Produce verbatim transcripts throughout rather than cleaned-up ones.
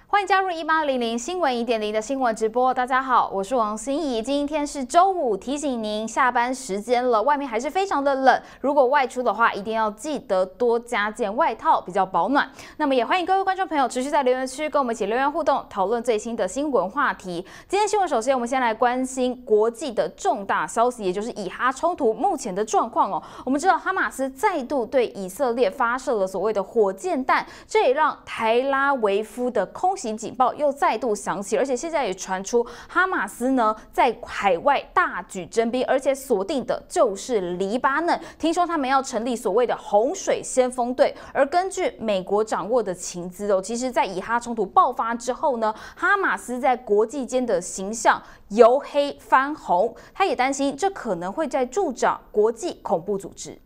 欢迎加入一八零零新闻一点零的新闻直播。大家好，我是王心怡。今天是周五，提醒您下班时间了，外面还是非常的冷。如果外出的话，一定要记得多加件外套，比较保暖。那么也欢迎各位观众朋友持续在留言区跟我们一起留言互动，讨论最新的新闻话题。今天新闻首先我们先来关心国际的重大消息，也就是以哈冲突目前的状况哦。我们知道哈马斯再度对以色列发射了所谓的火箭弹，这也让台拉维夫的空袭警报又再度响起，而且现在也传出哈马斯呢在海外大举征兵，而且锁定的就是黎巴嫩。听说他们要成立所谓的洪水先锋队，而根据美国掌握的情资哦，其实在以哈冲突爆发之后呢，哈马斯在国际间的形象由黑翻红，他也担心这可能会在助长国际恐怖组织。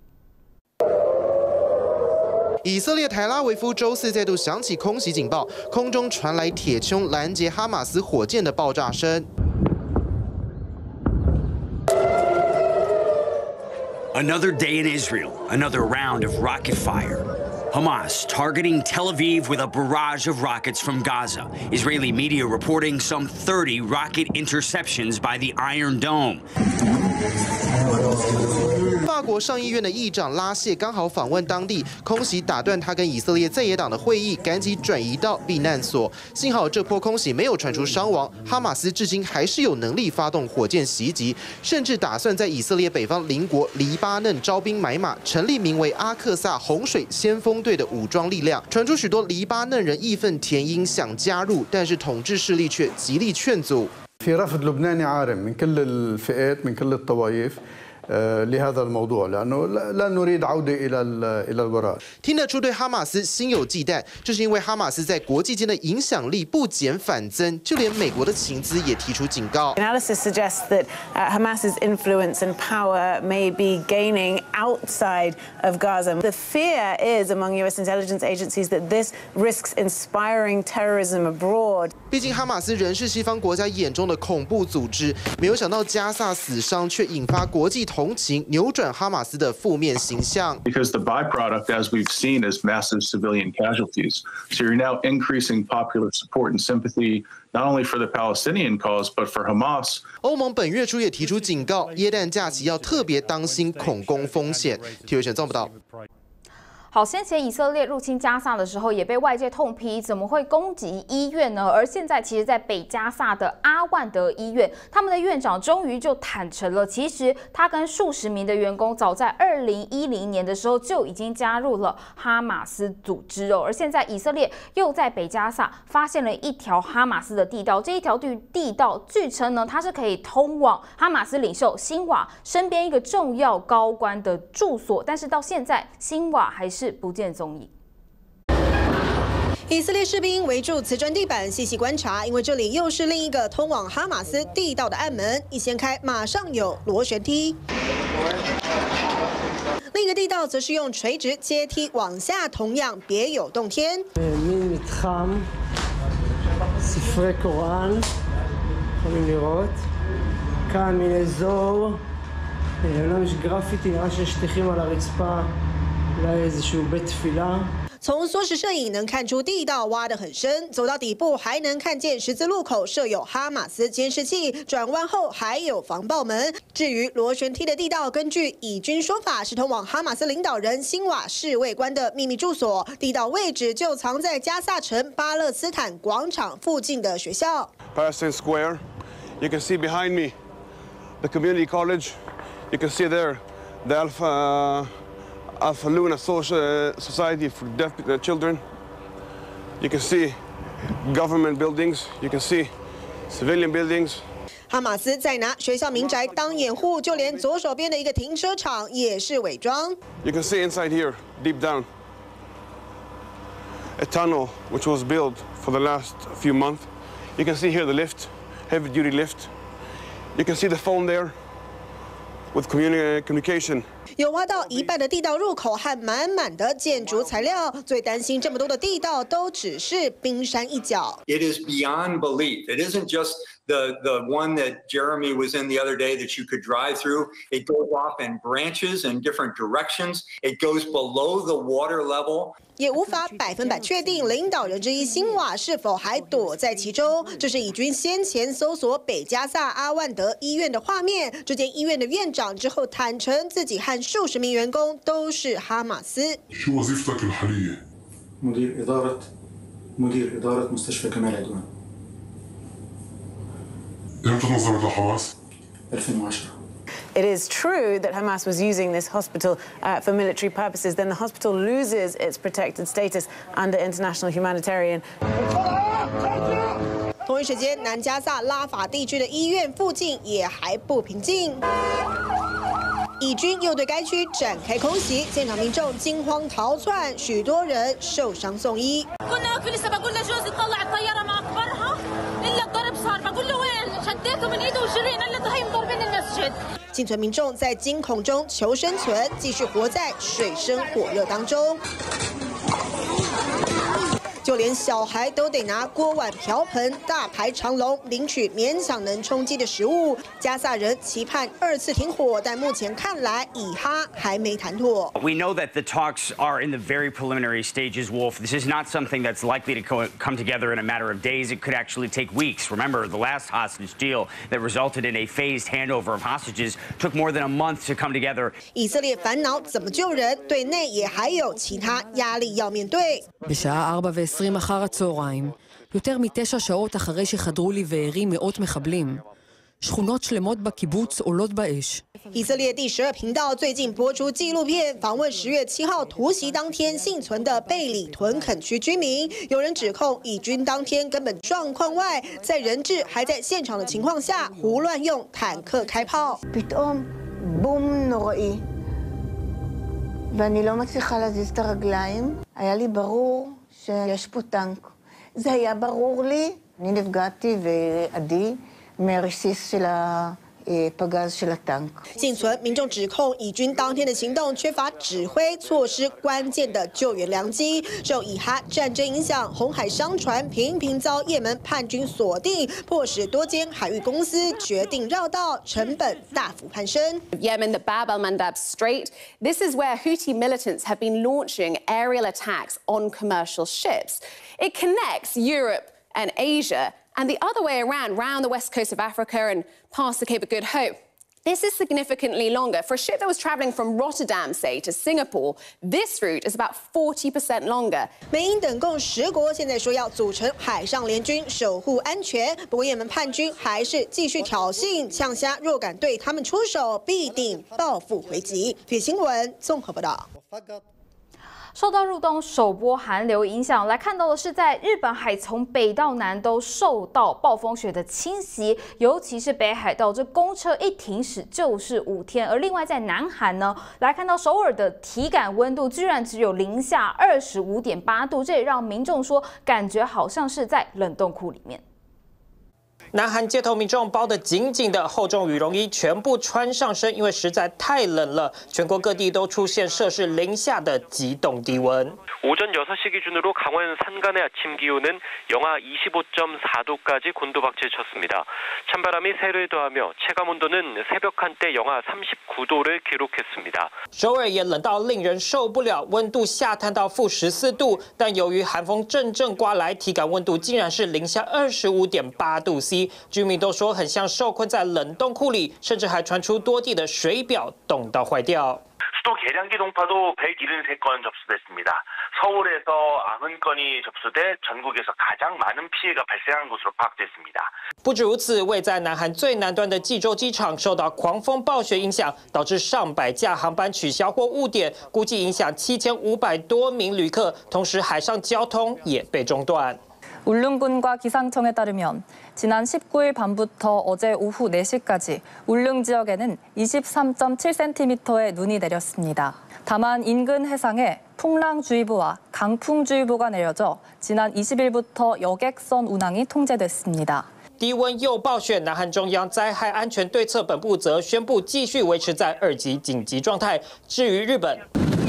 以色列台拉维夫周四再度响起空袭警报，空中传来铁穹拦截哈马斯火箭的爆炸声。 Another day in Israel, another round of rocket fire. Hamas targeting Tel Aviv with a barrage of rockets from Gaza. Israeli media reporting some thirty rocket interceptions by the Iron Dome. 法国上议院的议长拉谢刚好访问当地，空袭打断他跟以色列在野党的会议，赶紧转移到避难所。幸好这波空袭没有传出伤亡，哈马斯至今还是有能力发动火箭袭击，甚至打算在以色列北方邻国黎巴嫩招兵买马，成立名为阿克萨洪水先锋队的武装力量。传出许多黎巴嫩人义愤填膺想加入，但是统治势力却极力劝阻。 في رفض لبناني عارم من كل الفئات من كل الطوائف لهذا الموضوع لانه لا نريد عوده الى الى الوراء。 听得出对哈马斯心有忌惮，这是因为哈马斯在国际间的影响力不减反增，就连美国的情资也提出警告。 Analysis suggests that uh, Hamas's influence and power may be gaining outside of Gaza. The fear is among U S intelligence agencies that this risks inspiring terrorism abroad. 毕竟哈马斯仍是西方国家眼中的恐怖组织，没有想到加萨死伤却引发国际同情，扭转哈马斯的负面形象。 Because the byproduct, as we've seen, is massive civilian casualties. So you're now increasing popular support and sympathy, not only for the Palestinian cause, but for Hamas. 欧盟本月初也提出警告，耶诞假期要特别当心恐攻风险。体育选综报道。 好，先前以色列入侵加萨的时候，也被外界痛批，怎么会攻击医院呢？而现在，其实，在北加萨的阿万德医院，他们的院长终于就坦诚了，其实他跟数十名的员工，早在二零一零年的时候就已经加入了哈马斯组织哦。而现在，以色列又在北加萨发现了一条哈马斯的地道，这一条地地道据称呢，它是可以通往哈马斯领袖辛瓦身边一个重要高官的住所，但是到现在，辛瓦还是是不见踪影。 以色列士兵围住瓷砖地板，细细观察，因为这里又是另一个通往哈马斯地道的暗门。一掀开，马上有螺旋梯。另一个地道则是用垂直阶梯往下，同样别有洞天。 ספרי קוראן, יכולים לראות. כאן מן אזור, אומנם יש גרפיטי, נראה שיש שטיחים על הרצפה. 从缩时摄影能看出地道挖得很深，走到底部还能看见十字路口设有哈马斯监视器，转弯后还有防爆门。至于螺旋梯的地道，根据以军说法是通往哈马斯领导人辛瓦侍卫官的秘密住所，地道位置就藏在加萨城巴勒斯坦广场附近的学校。 Palestine Square, you can see behind me the community college. You can see there the Alpha. Alpha Luna Social Society for Deaf Children. You can see government buildings. You can see civilian buildings. 哈马斯在拿学校民宅当掩护，就连左手边的一个停车场也是伪装。 You can see inside here, deep down, a tunnel which was built for the last few months. You can see here the lift, heavy-duty lift. You can see the phone there with communi- communication. 有挖到一半的地道入口和满满的建筑材料，最担心这么多的地道都只是冰山一角。 It is beyond belief. It isn't just the the one that Jeremy was in the other day that you could drive through. It goes off in branches in different directions. It goes below the water level. 也无法百分百确定领导人之一辛瓦是否还躲在其中。这是以军先前搜索北加萨阿万德医院的画面。这间医院的院长之后坦诚，自己和数十名员工都是哈马斯。 شو وظيفتك الحالية؟ مدير إدارة مدير إدارة مستشفى كمال عدوان. إمتى انضمت لحماس؟ ألفين وعشرة. It is true that Hamas was using this hospital uh, for military purposes. Then the hospital loses its protected status under international humanitarian. 同一时间，南加萨拉法地区的医院附近也还不平静。以军又对该区展开空袭，现场民众惊慌逃窜，许多人受伤送医。幸存民众在惊恐中求生存，继续活在水深火热当中。就连小孩都得拿锅碗瓢盆大排长龙领取勉强能充饥的食物。加萨人期盼二次停火，但目前看来以哈还没谈妥。 We know that the talks are in the very preliminary stages, Wolf. This is not something that's likely to co come together in a matter of days. It could actually take weeks. Remember, the last hostage deal that resulted in a phased handover of hostages took more than a month to come together. 以色列烦恼怎么救人，对内也还有其他压力要面对。 בשעה ארבע ועשרים אחר הצהריים, יותר מתשע שעות אחרי שחדרו לבארי מאות מחבלים. שכונות שלמות בקיבוץ עולות באש. 以色列第十二频道最近播出纪录片，访问十月七号突袭当天幸存的贝里屯垦区居民。有人指控以军当天根本状况外，在人质还在现场的情况下，胡乱用坦克开炮。 פתאום בום נוראי, ואני לא מצליחה להזיז את הרגליים. היה לי ברור שיש פה טנק. זה היה ברור לי. אני נפגעתי ועדי מהרסיס של הפגז של הטנק. 幸存民众指控以军当天的行动缺乏指挥，错失关键的救援良机。受以哈战争影响，红海商船频频遭也门叛军锁定，迫使多间海运公司决定绕道，成本大幅攀升。 Yemen, the Bab al-Mandab Strait. This is where Houthi militants have been launching aerial attacks on commercial ships. It connects Europe and Asia, and the other way around, round the west coast of Africa and past the Cape of Good Hope. This is significantly longer. For a ship that was traveling from Rotterdam, say, to Singapore, this route is about forty percent longer. 美英等共十国现在说要组成海上联军守护安全，不过也门叛军还是继续挑衅呛虾，若敢对他们出手，必定报复回击。《新闻》综合报道。 受到入冬首波寒流影响，来看到的是，在日本海从北到南都受到暴风雪的侵袭，尤其是北海道，这公车一停驶就是五天。而另外在南韩呢，来看到首尔的体感温度居然只有零下二十五点八度，这也让民众说感觉好像是在冷冻库里面。 南韩街头民众包得紧紧的厚重羽绒衣全部穿上身，因为实在太冷了。全国各地都出现摄氏零下的极冻低温。 오전 여섯 시 기준으로 강원 산간의 아침 기온은 영하 이십오 점 사 도까지 곤두박질 쳤습니다. 찬바람이 세를 더하며 체감 온도는 새벽 한때 영하 삼십구 도를 기록했습니다. 首尔也冷到令人受不了，温度下探到负十四度，但由于寒风阵阵刮来，体感温度竟然是零下二十五点八度 C。 居民都说很像受困在冷冻库里，甚至还传出多地的水表冻到坏掉。 수도 계량기 동파도 백칠십삼 건 접수됐습니다. 서울에서 구십 건이 접수돼 전국에서 가장 많은 피해가 발생한 것으로 파악됐습니다. 不止如此，位在南韩最南端的济州机场受到狂风暴雪影响，导致上百架航班取消或误点，估计影响七千五百多名旅客，同时海上交通也被中断。 울릉군과 기상청에 따르면 지난 십구 일 밤부터 어제 오후 네 시까지 울릉 지역에는 이십삼 점 칠 센티미터의 눈이 내렸습니다. 다만 인근 해상에 풍랑주의보와 강풍주의보가 내려져 지난 이십 일부터 여객선 운항이 통제됐습니다. 低温又暴雪，南韩中央灾害安全对策本部则宣布继续维持在二级紧急状态。至于日本，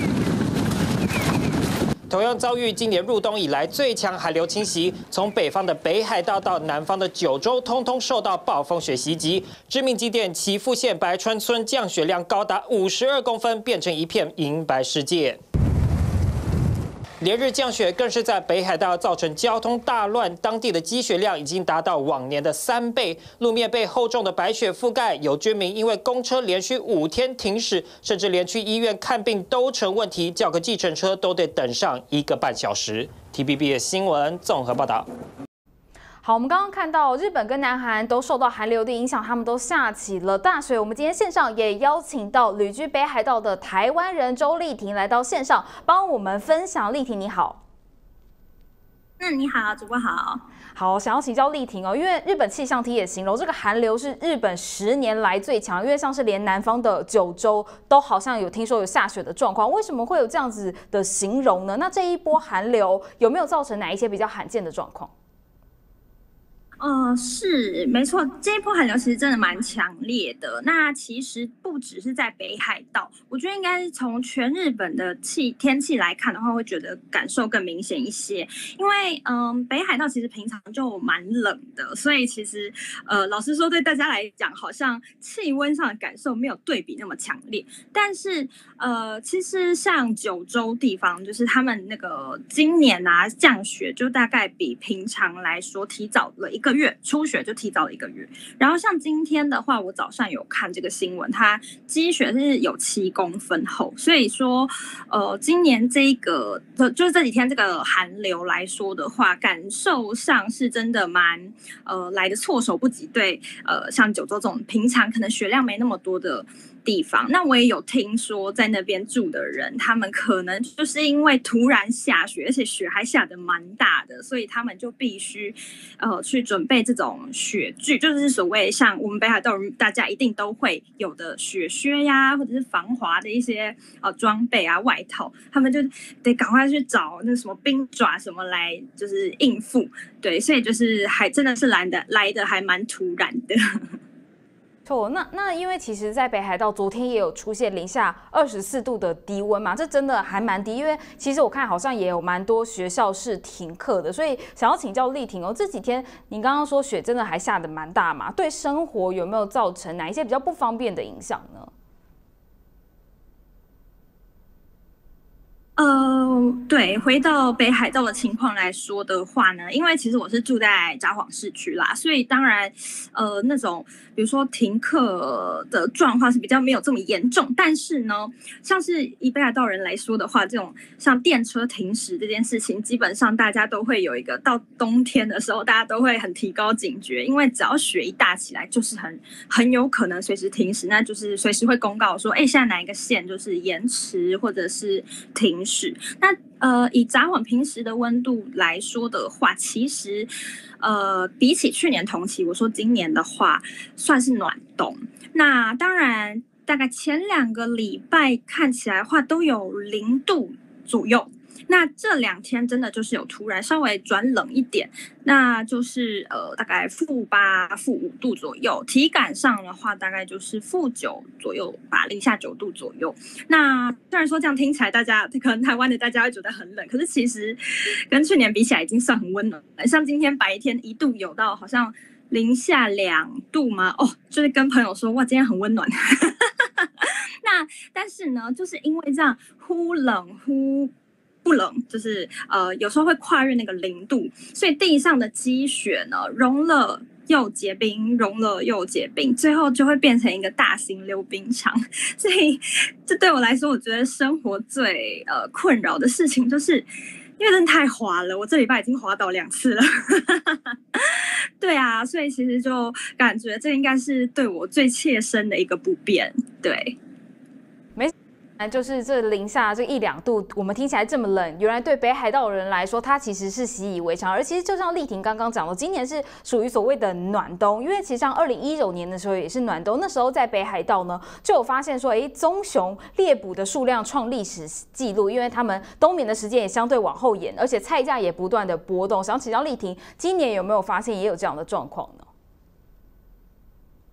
同样遭遇今年入冬以来最强寒流侵袭，从北方的北海道到南方的九州，通通受到暴风雪袭击。知名景点岐阜县白川村降雪量高达五十二公分，变成一片银白世界。连日降雪更是在北海道造成交通大乱，当地的积雪量已经达到往年的三倍，路面被厚重的白雪覆盖，有居民因为公车连续五天停驶，甚至连去医院看病都成问题，叫个计程车都得等上一个半小时。T V B 的新闻综合报道。 好，我们刚刚看到日本跟南韩都受到寒流的影响，他们都下起了大雪。我们今天线上也邀请到旅居北海道的台湾人周丽婷来到线上，帮我们分享。丽婷你好。 嗯，你好，主播好。 好，想要请教丽婷哦，因为日本气象厅也形容这个寒流是日本十年来最强，因为像是连南方的九州都好像有听说有下雪的状况，为什么会有这样子的形容呢？那这一波寒流有没有造成哪一些比较罕见的状况？ 呃，是没错，这一波寒流其实真的蛮强烈的。那其实不只是在北海道，我觉得应该是从全日本的气天气来看的话，会觉得感受更明显一些。因为嗯，北海道其实平常就蛮冷的，所以其实呃，老实说对大家来讲，好像气温上的感受没有对比那么强烈。但是呃，其实像九州地方，就是他们那个今年啊降雪就大概比平常来说提早了一个月，初雪就提早了一个月。然后像今天的话，我早上有看这个新闻，它积雪是有七公分厚，所以说，呃，今年这个就是这几天这个寒流来说的话，感受上是真的蛮呃来的措手不及。对，呃，像九州这种平常可能雪量没那么多的地方，那我也有听说在那边住的人，他们可能就是因为突然下雪，而且雪还下得蛮大的，所以他们就必须呃去准备这种雪具，就是所谓像我们北海道人大家一定都会有的雪靴呀，或者是防滑的一些呃装备啊外套，他们就得赶快去找那什么冰爪什么来就是应付。对，所以就是还真的是来的来的还蛮突然的。 错，那那因为其实，在北海道昨天也有出现零下二十四度的低温嘛，这真的还蛮低。因为其实我看好像也有蛮多学校是停课的，所以想要请教丽婷哦，这几天您刚刚说雪真的还下得蛮大嘛，对生活有没有造成哪一些比较不方便的影响呢？ 呃，对，回到北海道的情况来说的话呢，因为其实我是住在札幌市区啦，所以当然，呃，那种比如说停课的状况是比较没有这么严重。但是呢，像是以北海道人来说的话，这种像电车停驶这件事情，基本上大家都会有一个到冬天的时候，大家都会很提高警觉，因为只要雪一大起来，就是很很有可能随时停驶，那就是随时会公告说，哎，现在哪一个线就是延迟或者是停。那呃，以札幌平时的温度来说的话，其实呃，比起去年同期，我说今年的话算是暖冬。那当然，大概前两个礼拜看起来的话都有零度左右。那这两天真的就是有突然稍微转冷一点，那就是呃大概负八、负五度左右，体感上的话大概就是负九左右吧，零下九度左右。那虽然说这样听起来，大家可能台湾的大家会觉得很冷，可是其实跟去年比起来已经算很温暖了。像今天白天一度有到好像零下两度嘛，哦，就是跟朋友说哇，今天很温暖。那但是呢，就是因为这样忽冷忽不冷，就是呃有时候会跨越那个零度，所以地上的积雪呢融了又结冰，融了又结冰，最后就会变成一个大型溜冰场。所以这对我来说，我觉得生活最呃困扰的事情就是，因为真的太滑了，我这礼拜已经滑倒两次了。对啊，所以其实就感觉这应该是对我最切身的一个不便。对。 就是这零下这一两度，我们听起来这么冷，原来对北海道人来说，它其实是习以为常。而其实就像丽婷刚刚讲的，今年是属于所谓的暖冬，因为其实像二零一九年的时候也是暖冬，那时候在北海道呢就有发现说，哎，棕熊猎捕的数量创历史纪录，因为他们冬眠的时间也相对往后延，而且菜价也不断的波动。想请教丽婷，今年有没有发现也有这样的状况呢？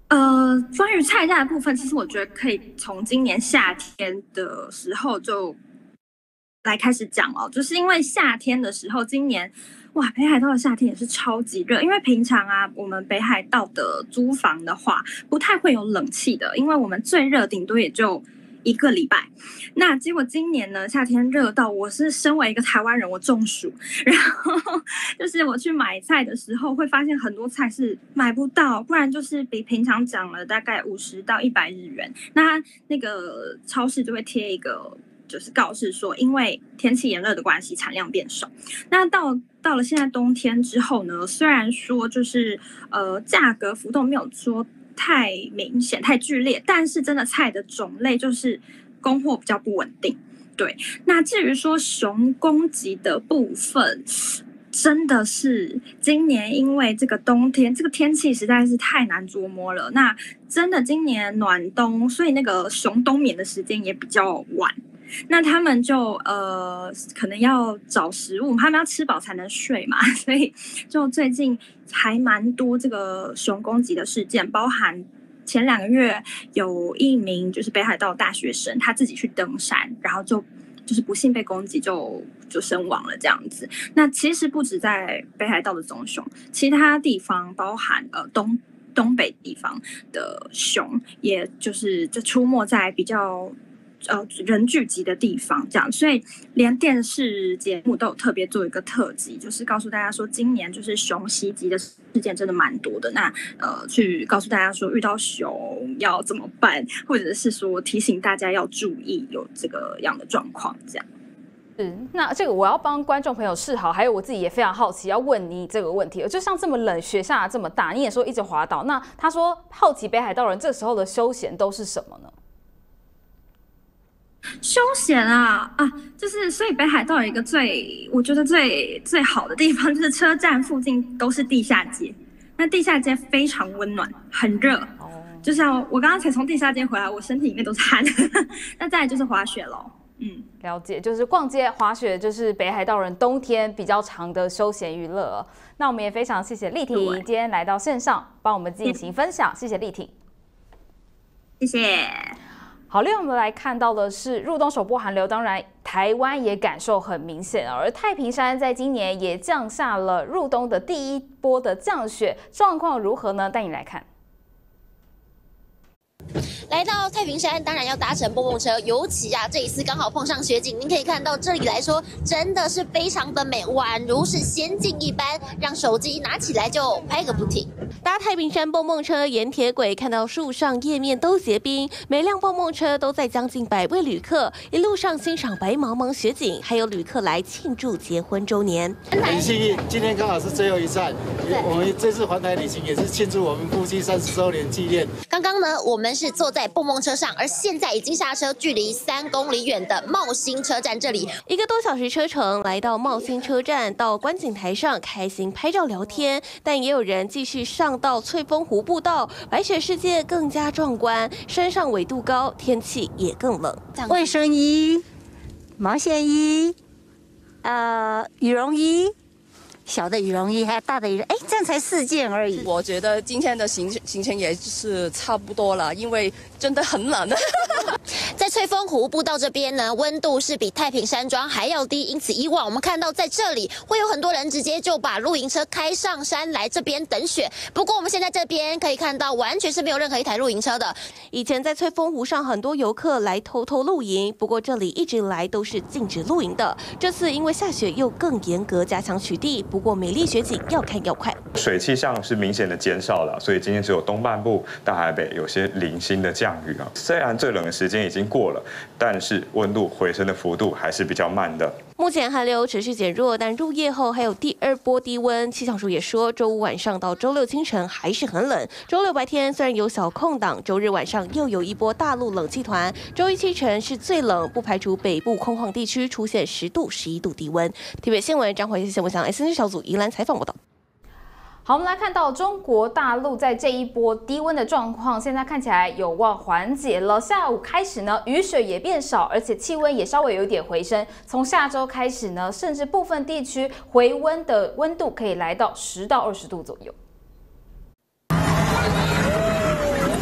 呃，关于菜价的部分，其实我觉得可以从今年夏天的时候就来开始讲哦，就是因为夏天的时候，今年哇，北海道的夏天也是超级热，因为平常啊，我们北海道的租房的话，不太会有冷气的，因为我们最热顶多也就一个礼拜。那结果今年呢，夏天热到我是身为一个台湾人，我中暑，然后就是我去买菜的时候，会发现很多菜是买不到，不然就是比平常涨了大概五十到一百日元。那那个超市就会贴一个就是告示说，因为天气炎热的关系，产量变少。那到到了现在冬天之后呢，虽然说就是呃价格浮动没有说太明显、太剧烈，但是真的菜的种类就是供货比较不稳定。对，那至于说熊供给的部分，真的是今年因为这个冬天，这个天气实在是太难捉摸了。那真的今年暖冬，所以那个熊冬眠的时间也比较晚。那他们就呃可能要找食物，他们要吃饱才能睡嘛，所以就最近还蛮多这个熊供给的事件，包含前两个月有一名就是北海道大学生，他自己去登山，然后就就是不幸被攻击就就身亡了这样子。那其实不止在北海道的棕熊，其他地方包含呃东东北地方的熊，也就是这出没在比较呃人聚集的地方，这样，所以连电视节目都有特别做一个特辑，就是告诉大家说，今年就是熊袭击的事件真的蛮多的。那呃，去告诉大家说，遇到熊要怎么办，或者是说提醒大家要注意有这个样的状况，这样。 是，那这个我要帮观众朋友示好，还有我自己也非常好奇，要问你这个问题。就像这么冷，雪下这么大，你也说一直滑倒，那他说好奇北海道人这时候的休闲都是什么呢？ 休闲啊啊，就是所以北海道有一个最我觉得最最好的地方，就是车站附近都是地下街。那地下街非常温暖，很热。哦，就像我刚刚才从地下街回来，我身体里面都是汗。那再来就是滑雪喽。嗯， 了解，就是逛街、滑雪，就是北海道人冬天比较长的休闲娱乐。那我们也非常谢谢丽婷今天来到线上帮我们进行分享，谢谢丽婷， 谢谢。 好，另外我们来看到的是入冬首波寒流，当然台湾也感受很明显，而太平山在今年也降下了入冬的第一波的降雪，状况如何呢？带你来看。 来到太平山，当然要搭乘蹦蹦车，尤其啊这一次刚好碰上雪景，您可以看到这里来说真的是非常的美，宛如是仙境一般，让手机一拿起来就拍个不停。 搭太平山蹦蹦车沿铁轨，看到树上叶面都结冰，每辆蹦蹦车都载将近百位旅客，一路上欣赏白茫茫雪景，还有旅客来庆祝结婚周年。 很幸运，今天刚好是最后一站，我们这次环台旅行也是庆祝我们夫妻三十周年纪念。 刚刚呢，我们是坐在蹦蹦车上，而现在已经下车，距离三公里远的茂兴车站这里， 一个多小时车程，来到茂兴车站，到观景台上开心拍照聊天，但也有人继续上到翠峰湖步道，白雪世界更加壮观，山上纬度高，天气也更冷。 卫生衣、毛线衣、呃羽绒衣。小的羽绒衣还有大的羽绒，哎，这样才四件而已。 我觉得今天的行行程也是差不多了，因为真的很冷。 在翠峰湖步道这边呢，温度是比太平山庄还要低，因此以往我们看到在这里会有很多人直接就把露营车开上山来这边等雪。不过我们现在这边可以看到，完全是没有任何一台露营车的。 以前在翠峰湖上很多游客来偷偷露营，不过这里一直以来都是禁止露营的。这次因为下雪又更严格加强取缔。不过美丽雪景要看要快， 水气象是明显的减少了，所以今天只有东半部大台北有些零星的降雨啊。虽然最冷的时间已经过了，但是温度回升的幅度还是比较慢的。 目前寒流持续减弱，但入夜后还有第二波低温。气象署也说，周五晚上到周六清晨还是很冷。周六白天虽然有小空档，周日晚上又有一波大陆冷气团。周一清晨是最冷，不排除北部空旷地区出现十度、十一度低温。台北新闻张怀新闻向 S N 小组宜兰采访报道。 好，我们来看到中国大陆在这一波低温的状况，现在看起来有望缓解了。下午开始呢，雨水也变少，而且气温也稍微有点回升。从下周开始呢，甚至部分地区回温的温度可以来到十到二十度左右。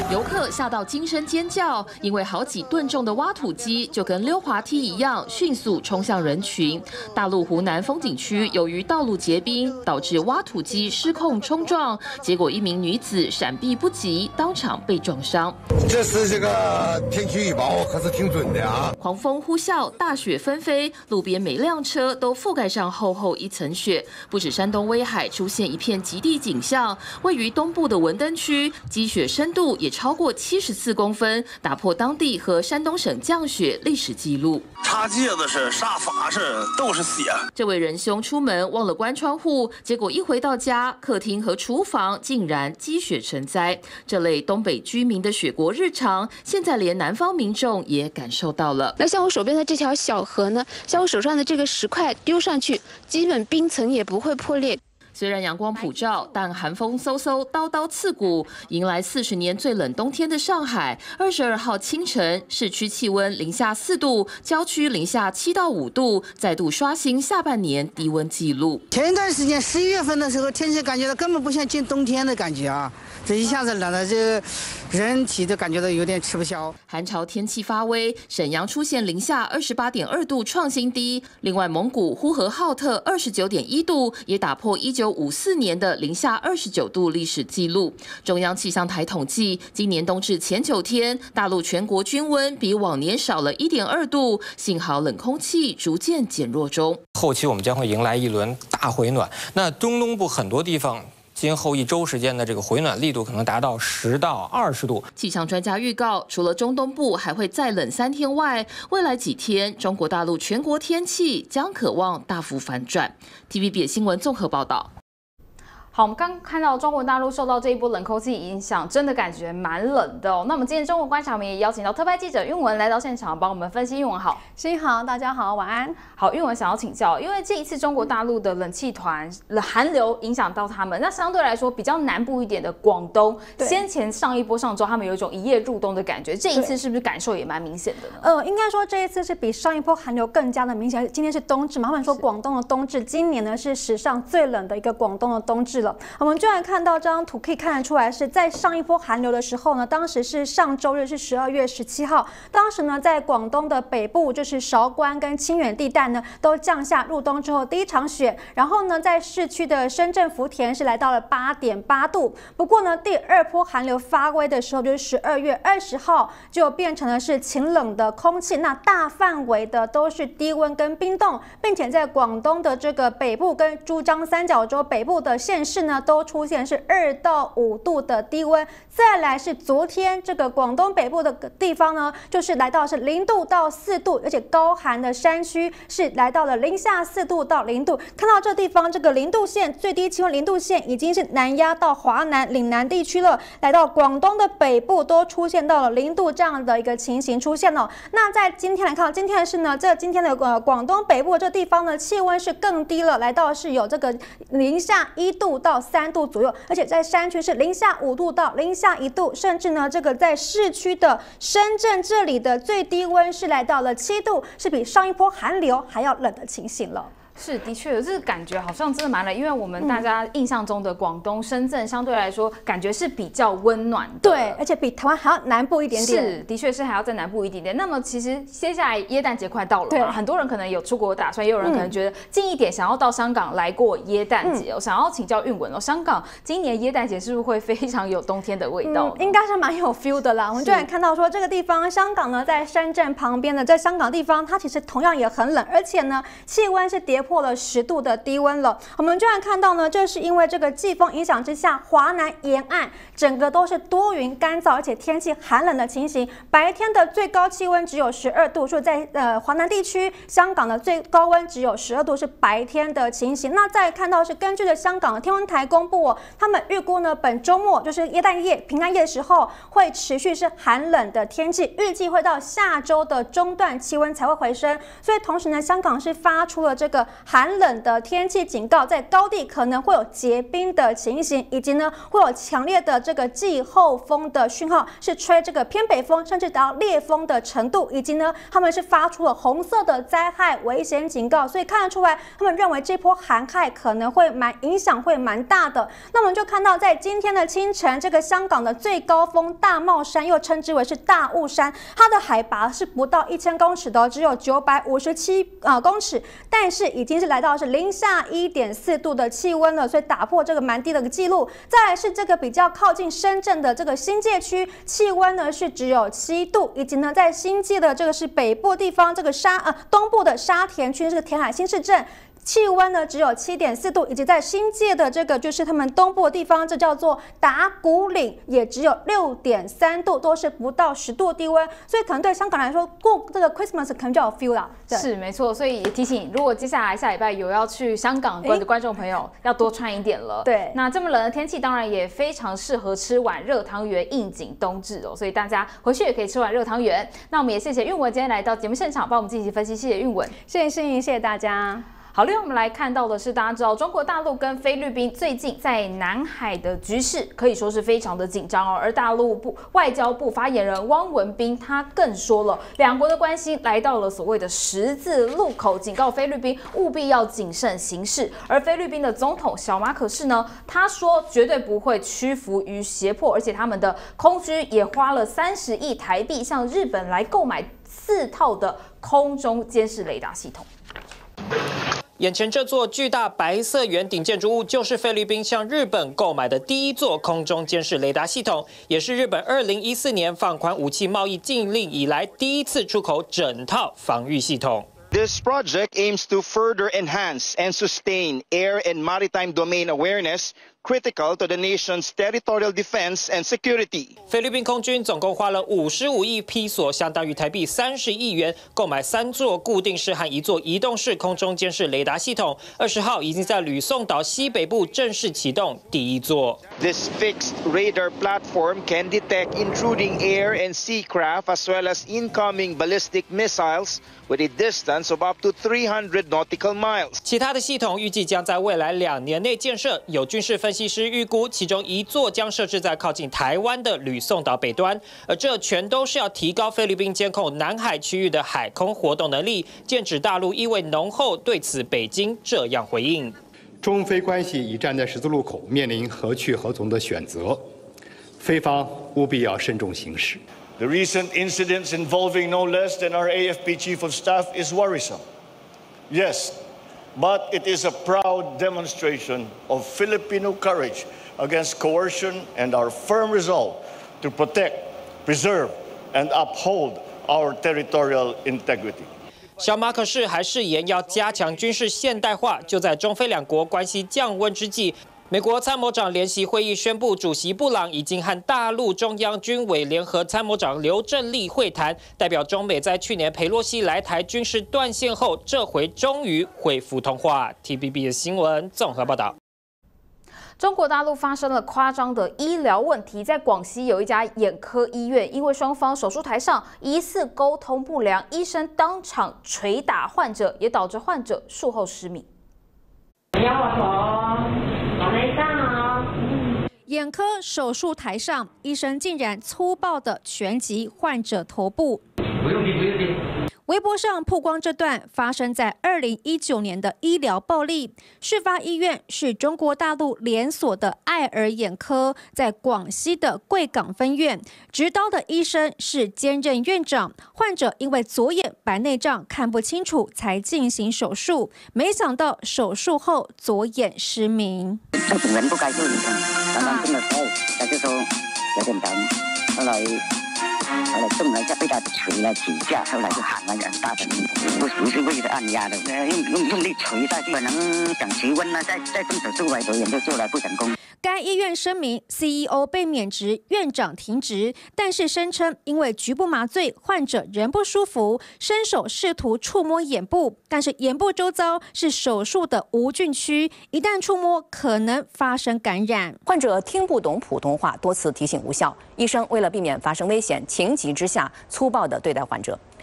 游客吓到惊声尖叫，因为好几吨重的挖土机就跟溜滑梯一样，迅速冲向人群。大陆湖南风景区由于道路结冰，导致挖土机失控冲撞，结果一名女子闪避不及，当场被撞伤。 这是这个天气预报可是挺准的啊！ 狂风呼啸，大雪纷飞，路边每辆车都覆盖上厚厚一层雪。不止山东威海出现一片极地景象，位于东部的文登区，积雪深度也超过七十四公分，打破当地和山东省降雪历史记录。 插戒子是啥法是都是血。 这位仁兄出门忘了关窗户，结果一回到家，客厅和厨房竟然积雪成灾。这类东北居民的雪国日常，现在连南方民众也感受到了。 那像我手边的这条小河呢，像我手上的这个石块丢上去，基本冰层也不会破裂。 虽然阳光普照，但寒风嗖嗖，刀刀刺骨。迎来四十年最冷冬天的上海，二十二号清晨，市区气温零下四度，郊区零下七到五度，再度刷新下半年低温纪录。 前一段时间十一月份的时候，天气感觉到根本不像进冬天的感觉啊！这一下子冷了，这个人体都感觉到有点吃不消。 寒潮天气发威，沈阳出现零下二十八点二度创新低。另外，蒙古呼和浩特二十九点一度，也打破一九五四年的零下二十九度历史记录。中央气象台统计，今年冬至前九天，大陆全国均温比往年少了一点二度，幸好冷空气逐渐减弱中。 后期我们将会迎来一轮大回暖，那中东部很多地方。今后一周时间的这个回暖力度可能达到十到二十度。 气象专家预告，除了中东部还会再冷三天外，未来几天中国大陆全国天气将可望大幅反转。T V B 新闻综合报道。 好，我们刚看到中国大陆受到这一波冷空气影响，真的感觉蛮冷的哦。那我们今天中国观察，我们也邀请到特派记者韵文来到现场，帮我们分析。韵文好， 新好，大家好，晚安。 好，韵文想要请教，因为这一次中国大陆的冷气团寒流影响到他们，那相对来说比较南部一点的广东，先前上一波上周他们有一种一夜入冬的感觉，这一次是不是感受也蛮明显的呢？ 呃，应该说这一次是比上一波寒流更加的明显。今天是冬至嘛，他们说广东的冬至，今年呢是史上最冷的一个广东的冬至了。我们就来看到这张图，可以看得出来是在上一波寒流的时候呢，当时是上周日是十二月十七号，当时呢在广东的北部，就是韶关跟清远地带呢都降下入冬之后第一场雪，然后呢在市区的深圳福田是来到了八点八度。不过呢第二波寒流发威的时候，就是十二月二十号就变成了是晴冷的空气，那大范围的都是低温跟冰冻，并且在广东的这个北部跟珠江三角洲北部的县市呢都出现是二到五度的低温。再来是昨天这个广东北部的地方呢，就是来到是零度到四度，而且高寒的山区是来到了零下四度到零度。看到这地方这个零度线最低气温零度线已经是南压到华南岭南地区了，来到广东的北部都出现到了零度这样的一个情形出现了。那在今天来看，今天是呢，这今天的呃广东北部这地方呢，气温是更低了，来到是有这个零下一度到三度左右，而且在山区是零下五度到零下一度，甚至呢，这个在市区的深圳这里的最低温是来到了七度，是比上一波寒流还要冷的情形了。 是，的确有这个感觉，好像真的蛮冷，因为我们大家印象中的广东、深圳相对来说，感觉是比较温暖的， 对，而且比台湾还要南部一点点。 是，的确是还要在南部一点点。那么其实接下来耶诞节快到了嘛，很多人可能有出国打算，也有人可能觉得近一点，想要到香港来过耶诞节。我、嗯、想要请教韵文哦，香港今年耶诞节是不是会非常有冬天的味道、 嗯？应该是蛮有 feel 的啦。我们就来看到说，这个地方香港呢，在深圳旁边的，在香港地方，它其实同样也很冷，而且呢，气温是跌破了十度的低温了。我们就来看到呢，这是因为这个季风影响之下，华南沿岸整个都是多云干燥，而且天气寒冷的情形。白天的最高气温只有十二度，所以在呃华南地区，香港的最高温只有十二度，是白天的情形。那再看到是根据的香港的天文台公布哦，他们预估呢，本周末就是耶诞夜、平安夜的时候，会持续是寒冷的天气，预计会到下周的中段气温才会回升。所以同时呢，香港是发出了这个寒冷的天气警告，在高地可能会有结冰的情形，以及呢会有强烈的这个季候风的讯号，是吹这个偏北风，甚至达到烈风的程度，以及呢他们是发出了红色的灾害危险警告，所以看得出来，他们认为这波寒害可能会蛮影响会蛮大的。那我们就看到在今天的清晨，这个香港的最高峰大帽山，又称之为是大雾山，它的海拔是不到一千公尺的，只有九百五十七呃公尺，但是已经是来到是零下一点四度的气温了，所以打破这个蛮低的记录。再来是这个比较靠近深圳的这个新界区，气温呢是只有七度，以及呢在新界的这个是北部地方，这个沙呃东部的沙田区，这个填海新市镇。气温呢只有七点四度，以及在新界的这个就是他们东部的地方，这叫做打鼓岭，也只有六点三度，都是不到十度低温，所以可能对香港来说，过这个 Christmas 可能就有 feel 啦。 是没错，所以也提醒，如果接下来下礼拜有要去香港的观众朋友，要多穿一点了。 对， 那这么冷的天气，当然也非常适合吃碗热汤圆应景冬至哦，所以大家回去也可以吃碗热汤圆。那我们也谢谢韵文今天来到节目现场，帮我们进行分析，谢谢韵文， 谢谢心怡，谢谢大家。 好，另外我们来看到的是，大家知道中国大陆跟菲律宾最近在南海的局势可以说是非常的紧张哦。而大陆部外交部发言人汪文斌他更说了，两国的关系来到了所谓的十字路口，警告菲律宾务必要谨慎行事。而菲律宾的总统小马可仕呢，他说绝对不会屈服于胁迫，而且他们的空军也花了三十亿台币向日本来购买四套的空中监视雷达系统。 眼前这座巨大白色圆顶建筑物，就是菲律宾向日本购买的第一座空中监视雷达系统，也是日本二零一四年放宽武器贸易禁令以来第一次出口整套防御系统。 This project aims to further enhance and sustain air and maritime domain awareness, critical to the nation's territorial defense and security. 菲律宾空军总共花了五十五亿披索，相当于台币三十亿元，购买三座固定式和一座移动式空中监视雷达系统。二十号已经在吕宋岛西北部正式启动第一座。 This fixed radar platform can detect intruding air and sea craft as well as incoming ballistic missiles with a distance of up to three hundred nautical miles. 其他的系统预计将在未来两年内建设，有军事分析师预估，其中一座将设置在靠近台湾的吕宋岛北端，而这全都是要提高菲律宾监控南海区域的海空活动能力。剑指大陆意味浓厚，对此北京这样回应： 中菲关系已站在十字路口，面临何去何从的选择，菲方务必要慎重行事。 The recent incidents involving no less than our A F P Chief of Staff is worrisome. Yes, but it is a proud demonstration of Filipino courage against coercion and our firm resolve to protect, preserve, and uphold our territorial integrity. 小马可仕还誓言要加强军事现代化。就在中菲两国关系降温之际，美国参谋长联席会议宣布，主席布朗已经和大陆中央军委联合参谋长刘振立会谈，代表中美在去年裴洛西来台军事断线后，这回终于恢复通话。T V B 的新闻综合报道。 中国大陆发生了夸张的医疗问题，在广西有一家眼科医院，因为双方手术台上疑似沟通不良，医生当场捶打患者，也导致患者术后失明。 眼科手术台上，医生竟然粗暴地拳击患者头部。不用听，不用听。微博上曝光这段发生在二零一九年的医疗暴力。事发医院是中国大陆连锁的爱尔眼科，在广西的贵港分院。执刀的医生是兼任院长，患者因为左眼白内障看不清楚，才进行手术。没想到手术后左眼失明。 这种人不该做医生，刚刚进的时候他就说有点疼，后来。后来动了一下，被他捶了几下，后来就喊了很大声，不不是为了按压的，用用用力捶下去，可能想提温呢，再再动手术，左眼就做了不成功。 该医院声明 ，C E O 被免职，院长停职，但是声称因为局部麻醉，患者仍不舒服，伸手试图触摸眼部，但是眼部周遭是手术的无菌区，一旦触摸可能发生感染。 患者听不懂普通话，多次提醒无效，医生为了避免发生危险，情急之下粗暴地对待患者。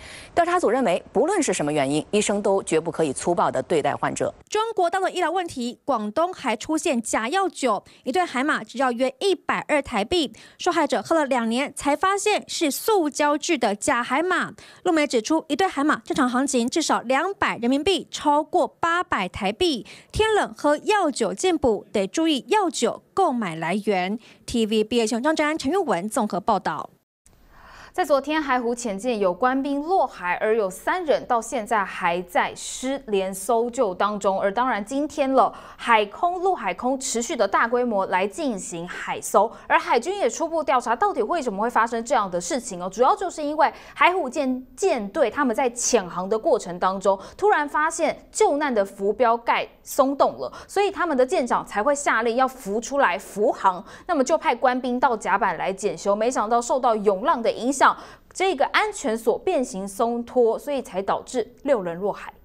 调查组认为，不论是什么原因，医生都绝不可以粗暴地对待患者。 中国大陆医疗问题，广东还出现假药酒，一对海马只要约一百二台币，受害者喝了两年才发现是塑胶制的假海马。路媒指出，一对海马正常行情至少两百人民币，超过八百台币。天冷喝药酒进补，得注意药酒购买来源。T V B S 新闻张詹、陈玉文综合报道。 在昨天，海虎潜舰有官兵落海，而有三人到现在还在失联搜救当中。而当然，今天了，海空、陆海空持续的大规模来进行海搜，而海军也初步调查到底为什么会发生这样的事情哦，主要就是因为海虎舰舰队他们在潜航的过程当中，突然发现救难的浮标盖松动了，所以他们的舰长才会下令要浮出来浮航，那么就派官兵到甲板来检修，没想到受到涌浪的影响。这个安全锁变形松脱，所以才导致六人落海。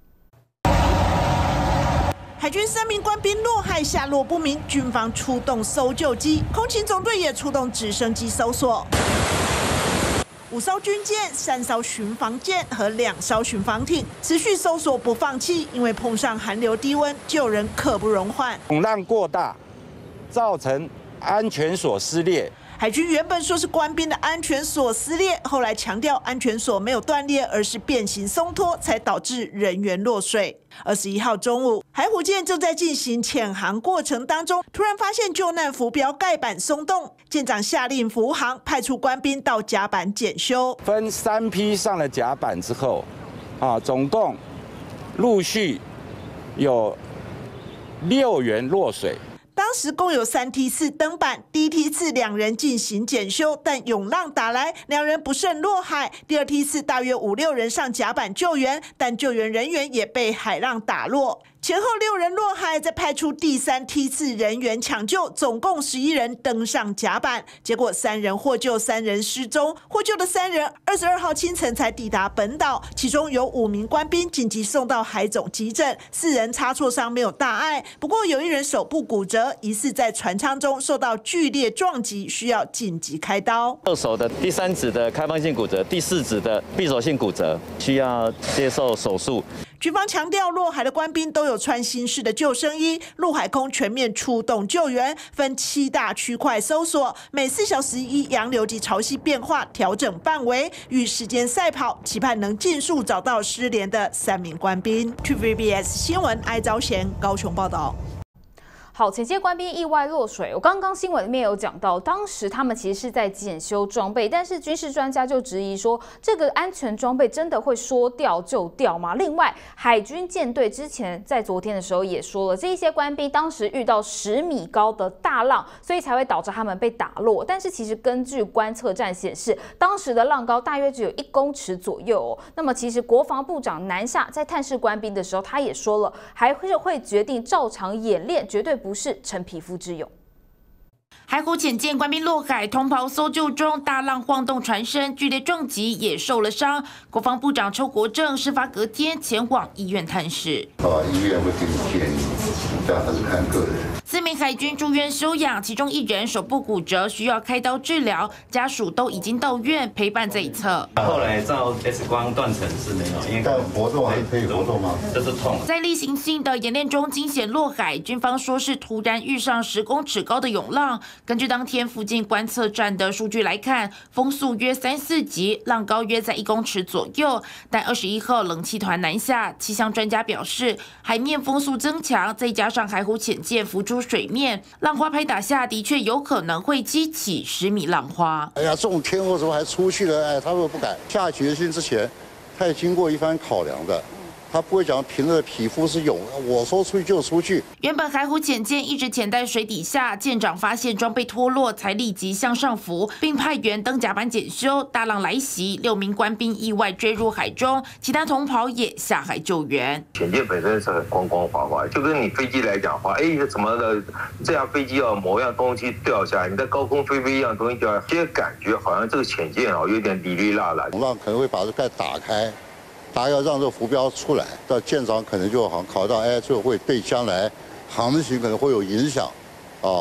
海军三名官兵落海，下落不明，军方出动搜救机，空勤总队也出动直升机搜索。五艘军舰、三艘巡防舰和两艘巡防艇持续搜索不放弃，因为碰上寒流低温，救人刻不容缓。 涌浪过大，造成安全锁撕裂。 海军原本说是官兵的安全锁撕裂，后来强调安全锁没有断裂，而是变形松脱，才导致人员落水。二十一号中午，海虎舰正在进行潜航过程当中，突然发现救难浮标盖板松动，舰长下令浮航，派出官兵到甲板检修。 分三批上了甲板之后，啊，总共陆续有六员落水。 当时共有三梯次登板，第一梯次两人进行检修，但涌浪打来，两人不慎落海。第二梯次大约五六人上甲板救援，但救援人员也被海浪打落。前后六人落海，再派出第三梯次人员抢救，总共十一人登上甲板，结果三人获救，三人失踪。获救的三人二十二号清晨才抵达本岛，其中有五名官兵紧急送到海总急诊，四人擦挫伤没有大碍，不过有一人手部骨折，疑似在船舱中受到剧烈撞击，需要紧急开刀。 右手的第三指的开放性骨折，第四指的闭锁性骨折，需要接受手术。 军方强调，落海的官兵都有穿新式的救生衣，陆海空全面出动救援，分七大区块搜索，每四小时依洋流及潮汐变化调整范围，与时间赛跑，期盼能尽速找到失联的三名官兵。T V B S 新闻艾昭贤高雄报道。 好，前线官兵意外落水，我刚刚新闻里面有讲到，当时他们其实是在检修装备，但是军事专家就质疑说，这个安全装备真的会说掉就掉吗？另外，海军舰队之前在昨天的时候也说了，这一些官兵当时遇到十米高的大浪，所以才会导致他们被打落。但是其实根据观测站显示，当时的浪高大约只有一公尺左右哦。那么其实国防部长南下在探视官兵的时候，他也说了，还是会决定照常演练，绝对不是逞匹夫之勇。 海虎潜舰官兵落海，同袍搜救中，大浪晃动船身，剧烈撞击，也受了伤。国防部长邱国正事发隔天前往医院探视。 啊，医院会给你建议，这样还是看个人。 四名海军住院休养，其中一人手部骨折，需要开刀治疗，家属都已经到院陪伴这一侧。 后来照 X 光断层是没有，因为但活动还是可以活动吗？ 就是痛。 在例行性的演练中惊险落海，军方说是突然遇上十公尺高的涌浪。根据当天附近观测站的数据来看，风速约三四级，浪高约在一公尺左右。但二十一号冷气团南下，气象专家表示，海面风速增强，再加上海虎潜舰浮出水面，浪花拍打下的确有可能会激起十米浪花。 哎呀，这种天候怎么还出去了？哎，他们不敢下决心之前，他也经过一番考量的。他不会讲凭着匹夫之勇，我说出去就出去。 原本海虎潜舰一直潜在水底下，舰长发现装备脱落，才立即向上浮，并派员登甲板检修。大浪来袭，六名官兵意外坠入海中，其他同袍也下海救援。 潜舰本身是很光光滑滑，就跟你飞机来讲的话，哎，怎么的这样飞机啊，某样东西掉下来，你在高空飞飞一样东西掉下来，这些感觉好像这个潜舰啊有点哩哩啦啦。 浪可能会把这盖打开。大家要让这个浮标出来，到舰长可能就好考到，哎，这个会对将来航行可能会有影响，啊，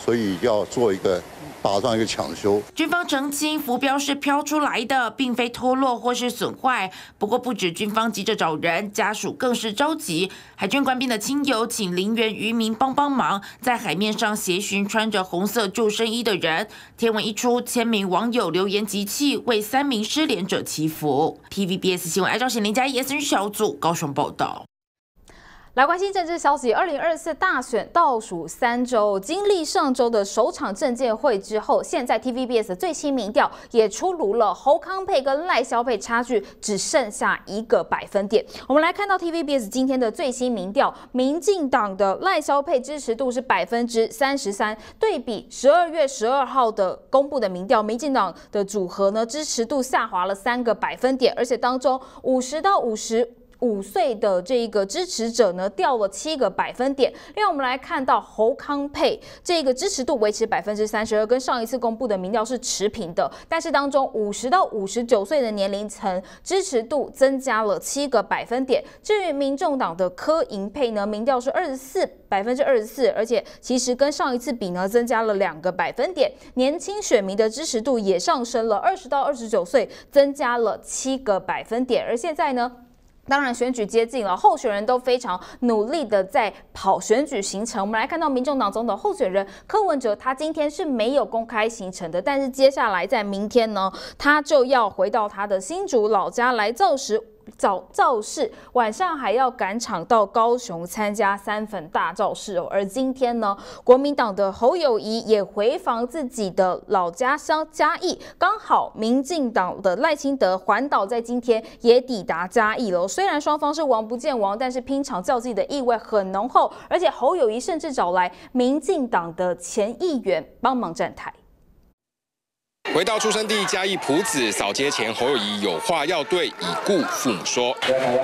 所以要做一个打上一个抢修。 军方澄清，浮标是飘出来的，并非脱落或是损坏。不过，不止军方急着找人，家属更是着急。海军官兵的亲友请林园渔民帮帮忙，在海面上协寻穿着红色救生衣的人。天文一出，千名网友留言集气，为三名失联者祈福。T V B S 新闻艾兆贤、林嘉怡 S N 小组高雄报道。 来关心政治消息，二零二四大选倒数三周，经历上周的首场政见会之后，现在 T V B S 的最新民调也出炉了，侯康配跟赖萧配差距只剩下一个百分点。我们来看到 T V B S 今天的最新民调，民进党的赖萧配支持度是百分之三十三，对比十二月十二号的公布的民调，民进党的组合呢支持度下滑了三个百分点，而且当中五十到五十。五岁的这个支持者呢掉了七个百分点。另外，我们来看到侯康配这个支持度维持百分之三十二，跟上一次公布的民调是持平的。但是当中五十到五十九岁的年龄层支持度增加了七个百分点。至于民众党的柯银配呢，民调是二十四百分之二十四，而且其实跟上一次比呢增加了两个百分点。年轻选民的支持度也上升了，二十到二十九岁增加了七个百分点。而现在呢？当然，选举接近了，候选人都非常努力的在跑选举行程。我们来看到民众党总统候选人柯文哲，他今天是没有公开行程的，但是接下来在明天呢，他就要回到他的新竹老家来造势。早造势，晚上还要赶场到高雄参加三粉大造势哦。而今天呢，国民党的侯友宜也回访自己的老家乡嘉义，刚好民进党的赖清德环岛在今天也抵达嘉义了。虽然双方是王不见王，但是拼场较劲的意味很浓厚，而且侯友宜甚至找来民进党的前议员帮忙站台。 回到出生地嘉义埔子，扫街前侯友宜有话要对已故父母说。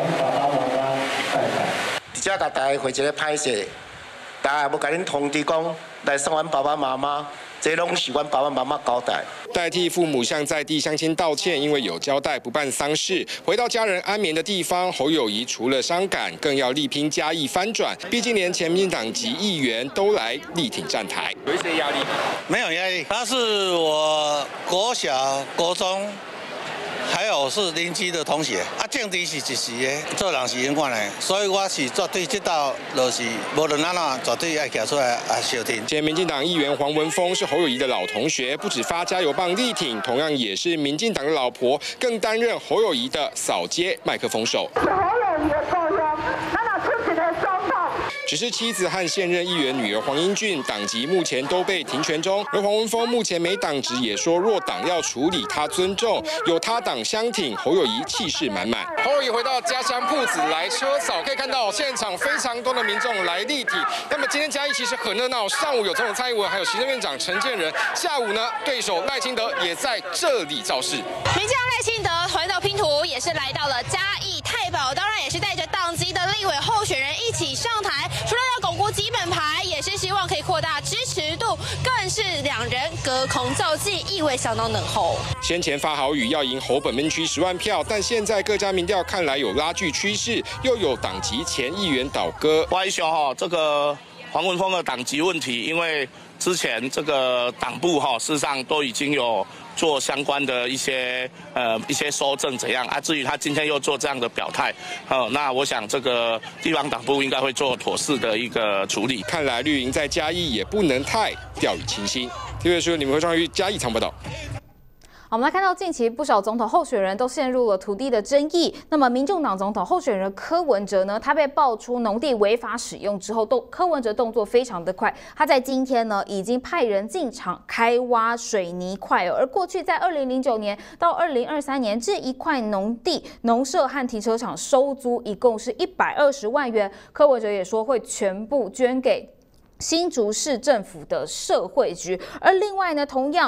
只甲大家回一个拍摄，大家要甲恁通知讲，来送阮爸爸妈妈，这拢是阮爸爸妈妈交代。 代替父母向在地乡亲道歉，因为有交代不办丧事。回到家人安眠的地方，侯友宜除了伤感，更要力拼嘉义翻转。毕竟连前民进党籍议员都来力挺站台，有一些压力。 没有压力，他是我国小、国中。还有是邻居的同学，啊，政治是一时的，做人是永远的，所以我是绝对这道就是无论哪哪，绝对要站出来啊相挺。 前民进党议员黄文峰是侯友宜的老同学，不止发加油棒力挺，同样也是民进党的老婆，更担任侯友宜的扫街麦克风手。是侯友宜的故乡，他那出去的双炮。只是妻子和现任议员女儿黄英俊党籍目前都被停权中，而黄文峰目前没党职，也说若党要处理，他尊重，有他党相挺，侯友宜气势满满。侯友宜回到家乡埔子来车扫，可以看到现场非常多的民众来力挺。那么今天嘉义其实很热闹，上午有总统蔡英文，还有行政院长陈建仁，下午呢对手赖清德也在这里造势。 民进党赖清德环岛拼图也是来到了嘉义太保，当然也是带着党籍的立委候选人一起上台。除了要巩固基本盘，也是希望可以扩大支持度，更是两人隔空较劲，意味相当浓厚。 先前发豪语要赢侯本门区十万票，但现在各家民调看来有拉锯趋势，又有党籍前议员倒戈。 我一想哈，这个黄文峰的党籍问题，因为之前这个党部哈，事实上都已经有做相关的一些呃一些搜证怎样啊？至于他今天又做这样的表态，呃，那我想这个地方党部应该会做妥适的一个处理。 看来绿营在嘉义也不能太掉以轻心。T V B S 你们会上于嘉义场报道。 我们来看到近期不少总统候选人都陷入了土地的争议。那么，民众党总统候选人柯文哲呢，他被爆出农地违法使用之后，动柯文哲动作非常的快，他在今天呢已经派人进场开挖水泥块哦。而过去在二零零九年到二零二三年这一块农地、农舍和停车场收租一共是一百二十万元，柯文哲也说会全部捐给新竹市政府的社会局。而另外呢，同样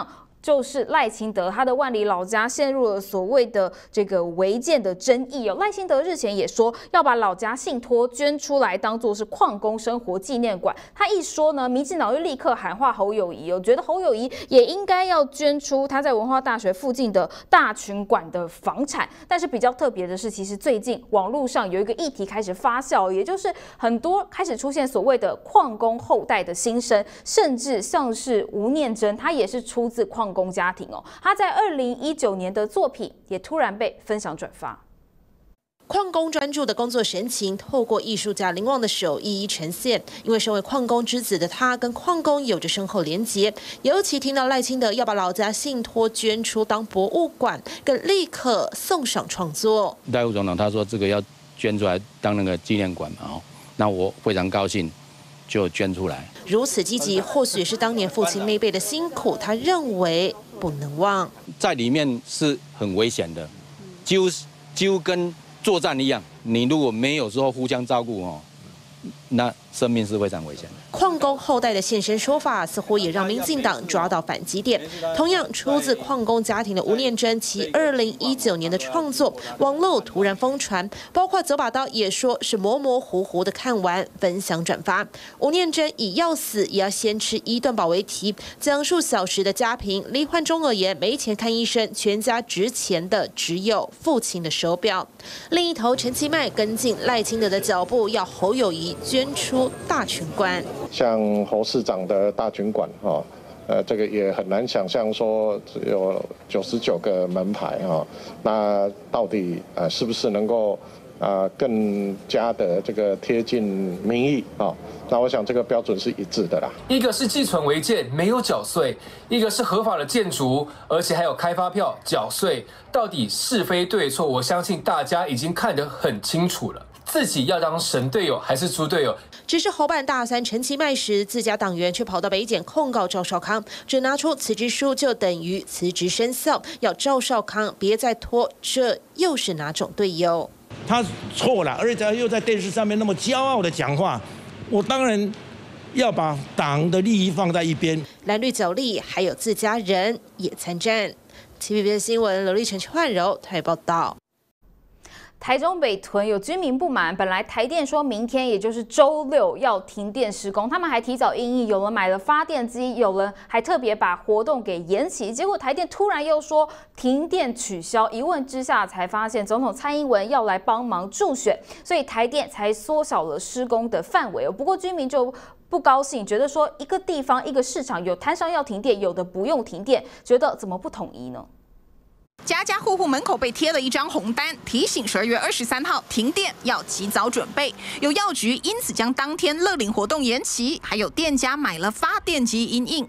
就是赖清德，他的万里老家陷入了所谓的这个违建的争议哦。赖清德日前也说要把老家信托捐出来，当作是矿工生活纪念馆。他一说呢，民进党就立刻喊话侯友宜哦，觉得侯友宜也应该要捐出他在文化大学附近的大群馆的房产。但是比较特别的是，其实最近网络上有一个议题开始发酵，也就是很多开始出现所谓的矿工后代的新生，甚至像是吴念真，他也是出自矿工家庭哦。他在二零一九年的作品也突然被分享转发。 矿工专注的工作神情，透过艺术家林旺的手一一呈现。因为身为矿工之子的他，跟矿工有着深厚连结。尤其听到赖清德要把老家信托捐出当博物馆，更立刻送上创作。 赖副总统他说这个要捐出来当那个纪念馆嘛，哦，那我非常高兴。就捐出来， 如此积极，或许也是当年父亲那辈的辛苦，他认为不能忘。 在里面是很危险的，就就跟作战一样，你如果没有说互相照顾哦，那生命是非常危险的。 矿工后代的现身说法，似乎也让民进党抓到反击点。同样出自矿工家庭的吴念真，其二零一九年的创作，网络突然疯传，包括走把刀也说是模模糊糊的看完，分享转发。吴念真以要死也要先吃一顿饱为题，讲述小时的家贫，罹患中耳炎，没钱看医生，全家值钱的只有父亲的手表。另一头，陈其迈跟进赖清德的脚步，要侯友宜捐出大群馆。 像侯市长的大群馆哈，呃，这个也很难想象说只有九十九个门牌哈，那到底呃是不是能够啊更加的这个贴近民意啊？那我想这个标准是一致的啦。 一个是寄存违建没有缴税，一个是合法的建筑，而且还有开发票缴税，到底是非对错？我相信大家已经看得很清楚了。自己要当神队友还是猪队友？ 只是侯办大三陈其迈时，自家党员却跑到北检控告赵少康，只拿出辞职书就等于辞职生效，要赵少康别再拖，这又是哪种队友？ 他错了，而且他又在电视上面那么骄傲的讲话，我当然要把党的利益放在一边。 蓝绿角力，还有自家人也参战。T V B S 新闻刘立成、邱焕柔台报道。 台中北屯有居民不满，本来台电说明天也就是周六要停电施工，他们还提早因应，有人买了发电机，有人还特别把活动给延期，结果台电突然又说停电取消，一问之下才发现总统蔡英文要来帮忙助选，所以台电才缩小了施工的范围。不过居民就不高兴，觉得说一个地方一个市场有摊商要停电，有的不用停电，觉得怎么不统一呢？ 家家户户门口被贴了一张红单，提醒十二月二十三号停电要及早准备。有药局因此将当天乐龄活动延期，还有店家买了发电机因应。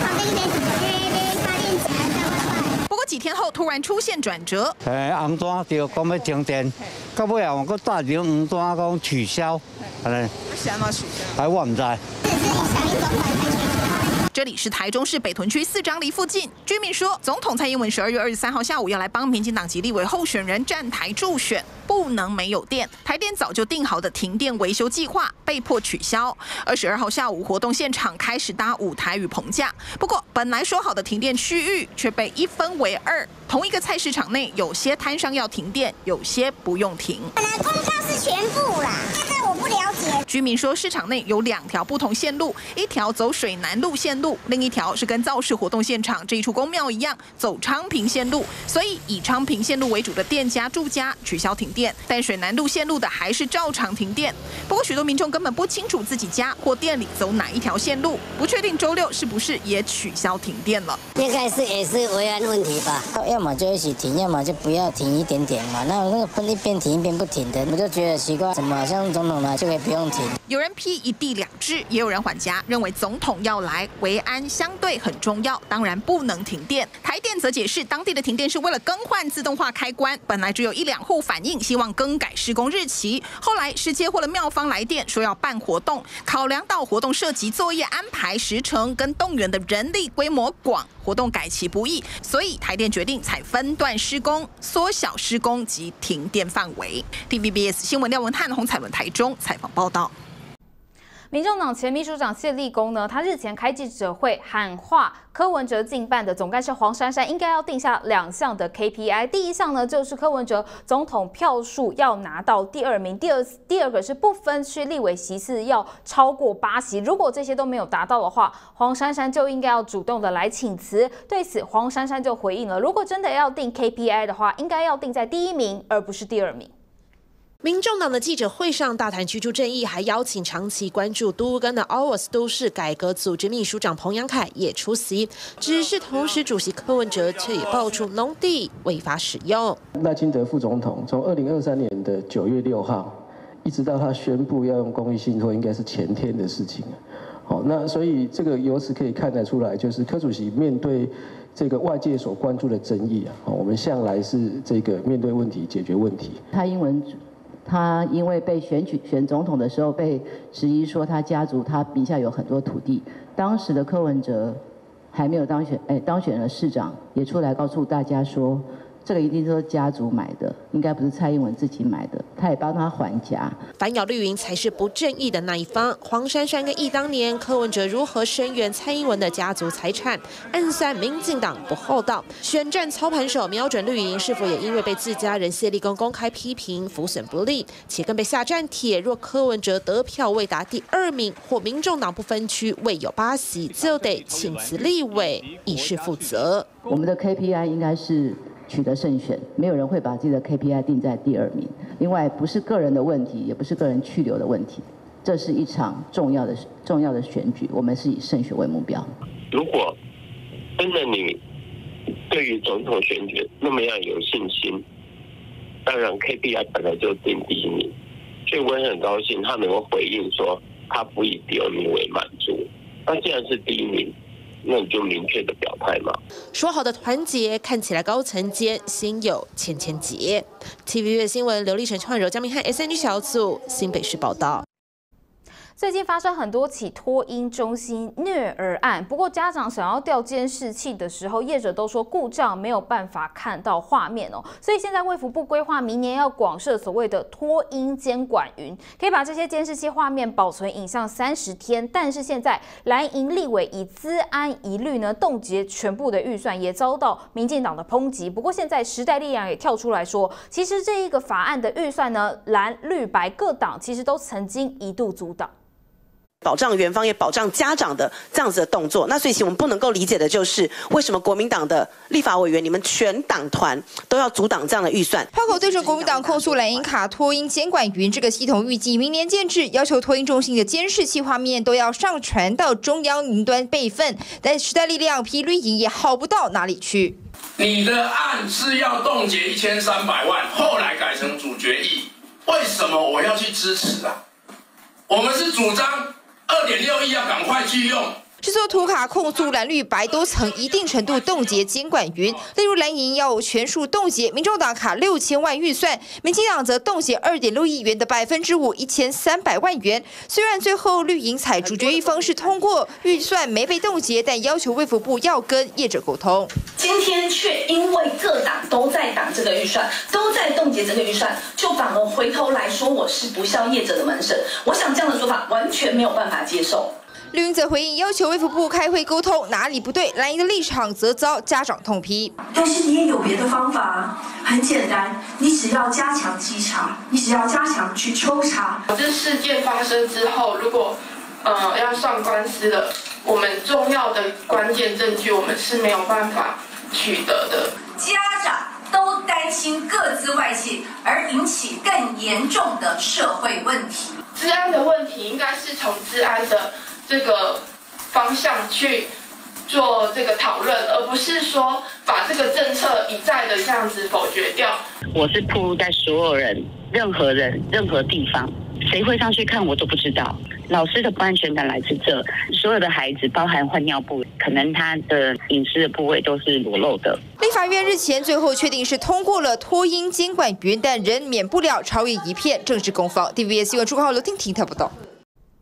不过几天后突然出现转折， 诶，红单就讲要停电，到尾啊，我搁大张红单讲取消，安尼。 为什么取消？ 哎，我唔知。 这里是台中市北屯区四张犁附近，居民说，总统蔡英文十二月二十三号下午要来帮民进党籍立委候选人站台助选，不能没有电。台电早就定好的停电维修计划被迫取消。二十二号下午，活动现场开始搭舞台与棚架，不过本来说好的停电区域却被一分为二。同一个菜市场内，有些摊商要停电，有些不用停。 本来公告是全部啦，现在我不了解。 居民说，市场内有两条不同线路，一条走水南路线路，另一条是跟造势活动现场这一处公庙一样走昌平线路，所以以昌平线路为主的店家住家取消停电，但水南路线路的还是照常停电。不过许多民众根本不清楚自己家或店里走哪一条线路，不确定周六是不是也取消停电了。 应该是也是维安问题吧，要么就一起停，要么就不要停一点点嘛。那那个分一边停一边不停的，我就觉得奇怪，怎么好像总统来就可以不用停？ 有人批一地两制，也有人缓颊，认为总统要来，维安相对很重要，当然不能停电。台电则解释，当地的停电是为了更换自动化开关，本来只有一两户反映希望更改施工日期，后来是接获了庙方来电说要办活动，考量到活动涉及作业安排时程跟动员的人力规模广，活动改期不易，所以台电决定采分段施工，缩小施工及停电范围。T V B S 新闻廖文翰、洪彩文台中采访报道。 民众党前秘书长谢立功呢，他日前开记者会喊话柯文哲竞办的总干事黄珊珊应该要定下两项的 K P I， 第一项呢就是柯文哲总统票数要拿到第二名，第二第二个是不分区立委席次要超过八席，如果这些都没有达到的话，黄珊珊就应该要主动的来请辞。对此，黄珊珊就回应了，如果真的要定 K P I 的话，应该要定在第一名，而不是第二名。 民众党的记者会上大谈居住正义，还邀请长期关注都更的 O W A S 都市改革组织秘书长彭阳凯也出席。只是同时主席柯文哲却也爆出农地违法使用。 赖清德副总统从二零二三年的九月六号，一直到他宣布要用公益信托，应该是前天的事情。好，那所以这个由此可以看得出来，就是柯主席面对这个外界所关注的争议啊，我们向来是这个面对问题解决问题。 蔡英文。 他因为被选举选总统的时候被质疑说他家族他名下有很多土地，当时的柯文哲还没有当选，哎，当选了市长，也出来告诉大家说，这个一定都是家族买的，应该不是蔡英文自己买的，他也帮他还家。 反咬绿营才是不正义的那一方。黄珊珊跟忆当年柯文哲如何声援蔡英文的家族财产，暗算民进党不厚道。选战操盘手瞄准绿营，是否也因为被自家人谢立功公开批评，浮损不利，且更被下战帖，若柯文哲得票未达第二名，或民众党不分区未有八席，就得请辞立委，以示负责。 我们的 K P I 应该是。 取得胜选，没有人会把自己的 K P I 定在第二名。另外，不是个人的问题，也不是个人去留的问题，这是一场重要的重要的选举，我们是以胜选为目标。 如果真的你对于总统选举那么样有信心，当然 K P I 本来就定第一名，所以我也很高兴他能够回应说他不以第二名为满足。那既然是第一名。 那你就明确的表态嘛。 说好的团结，看起来高层间心有千千结。T V B 新闻刘立成、创柔、江明翰 S N G 小组新北市报道。 最近发生很多起托婴中心虐儿案，不过家长想要调监视器的时候，业者都说故障没有办法看到画面哦，所以现在卫福部规划明年要广设所谓的托婴监管云，可以把这些监视器画面保存影像三十天。但是现在蓝营立委以资安疑虑呢冻结全部的预算，也遭到民进党的抨击。不过现在时代力量也跳出来说，其实这一个法案的预算呢，蓝绿白各党其实都曾经一度阻挡。 保障园方也保障家长的这样子的动作，那所以其实我们不能够理解的就是，为什么国民党的立法委员，你们全党团都要阻挡这样的预算？ 炮口对准国民党控诉蓝营卡托婴监管云这个系统，预计明年建制，要求托婴中心的监视器画面都要上传到中央云端备份，但时代力量批绿营也好不到哪里去。 你的案是要冻结一千三百万，后来改成主决议，为什么我要去支持啊？我们是主张。 二点六亿要赶快去用。 制作图卡控诉蓝绿白都曾一定程度冻结监管云，例如蓝营要全数冻结，民众党卡六千万预算，民进党则冻结二点六亿元的百分之五，一千三百万元。虽然最后绿营采主决议方式通过，预算没被冻结，但要求卫福部要跟业者沟通。 今天却因为各党都在挡这个预算，都在冻结这个预算，就反而回头来说我是不孝业者的门神。我想这样的说法完全没有办法接受。 绿营则回应，要求卫福部开会沟通，哪里不对，蓝营的立场则遭家长痛批。 但是你也有别的方法，很简单，你只要加强稽查，你只要加强去抽查。 这事件发生之后，如果呃要上官司了，我们重要的关键证据我们是没有办法取得的。 家长都担心个资外泄，而引起更严重的社会问题。 治安的问题应该是从治安的 这个方向去做这个讨论，而不是说把这个政策一再的这样子否决掉。 我是暴露在所有人、任何人、任何地方，谁会上去看我都不知道。老师的不安全感来自这，所有的孩子，包含换尿布，可能他的隐私的部位都是裸露的。 立法院日前最后确定是通过了托婴监管云，但仍免不了朝野一片政治攻防。T V B S 新闻主播刘婷婷特报道。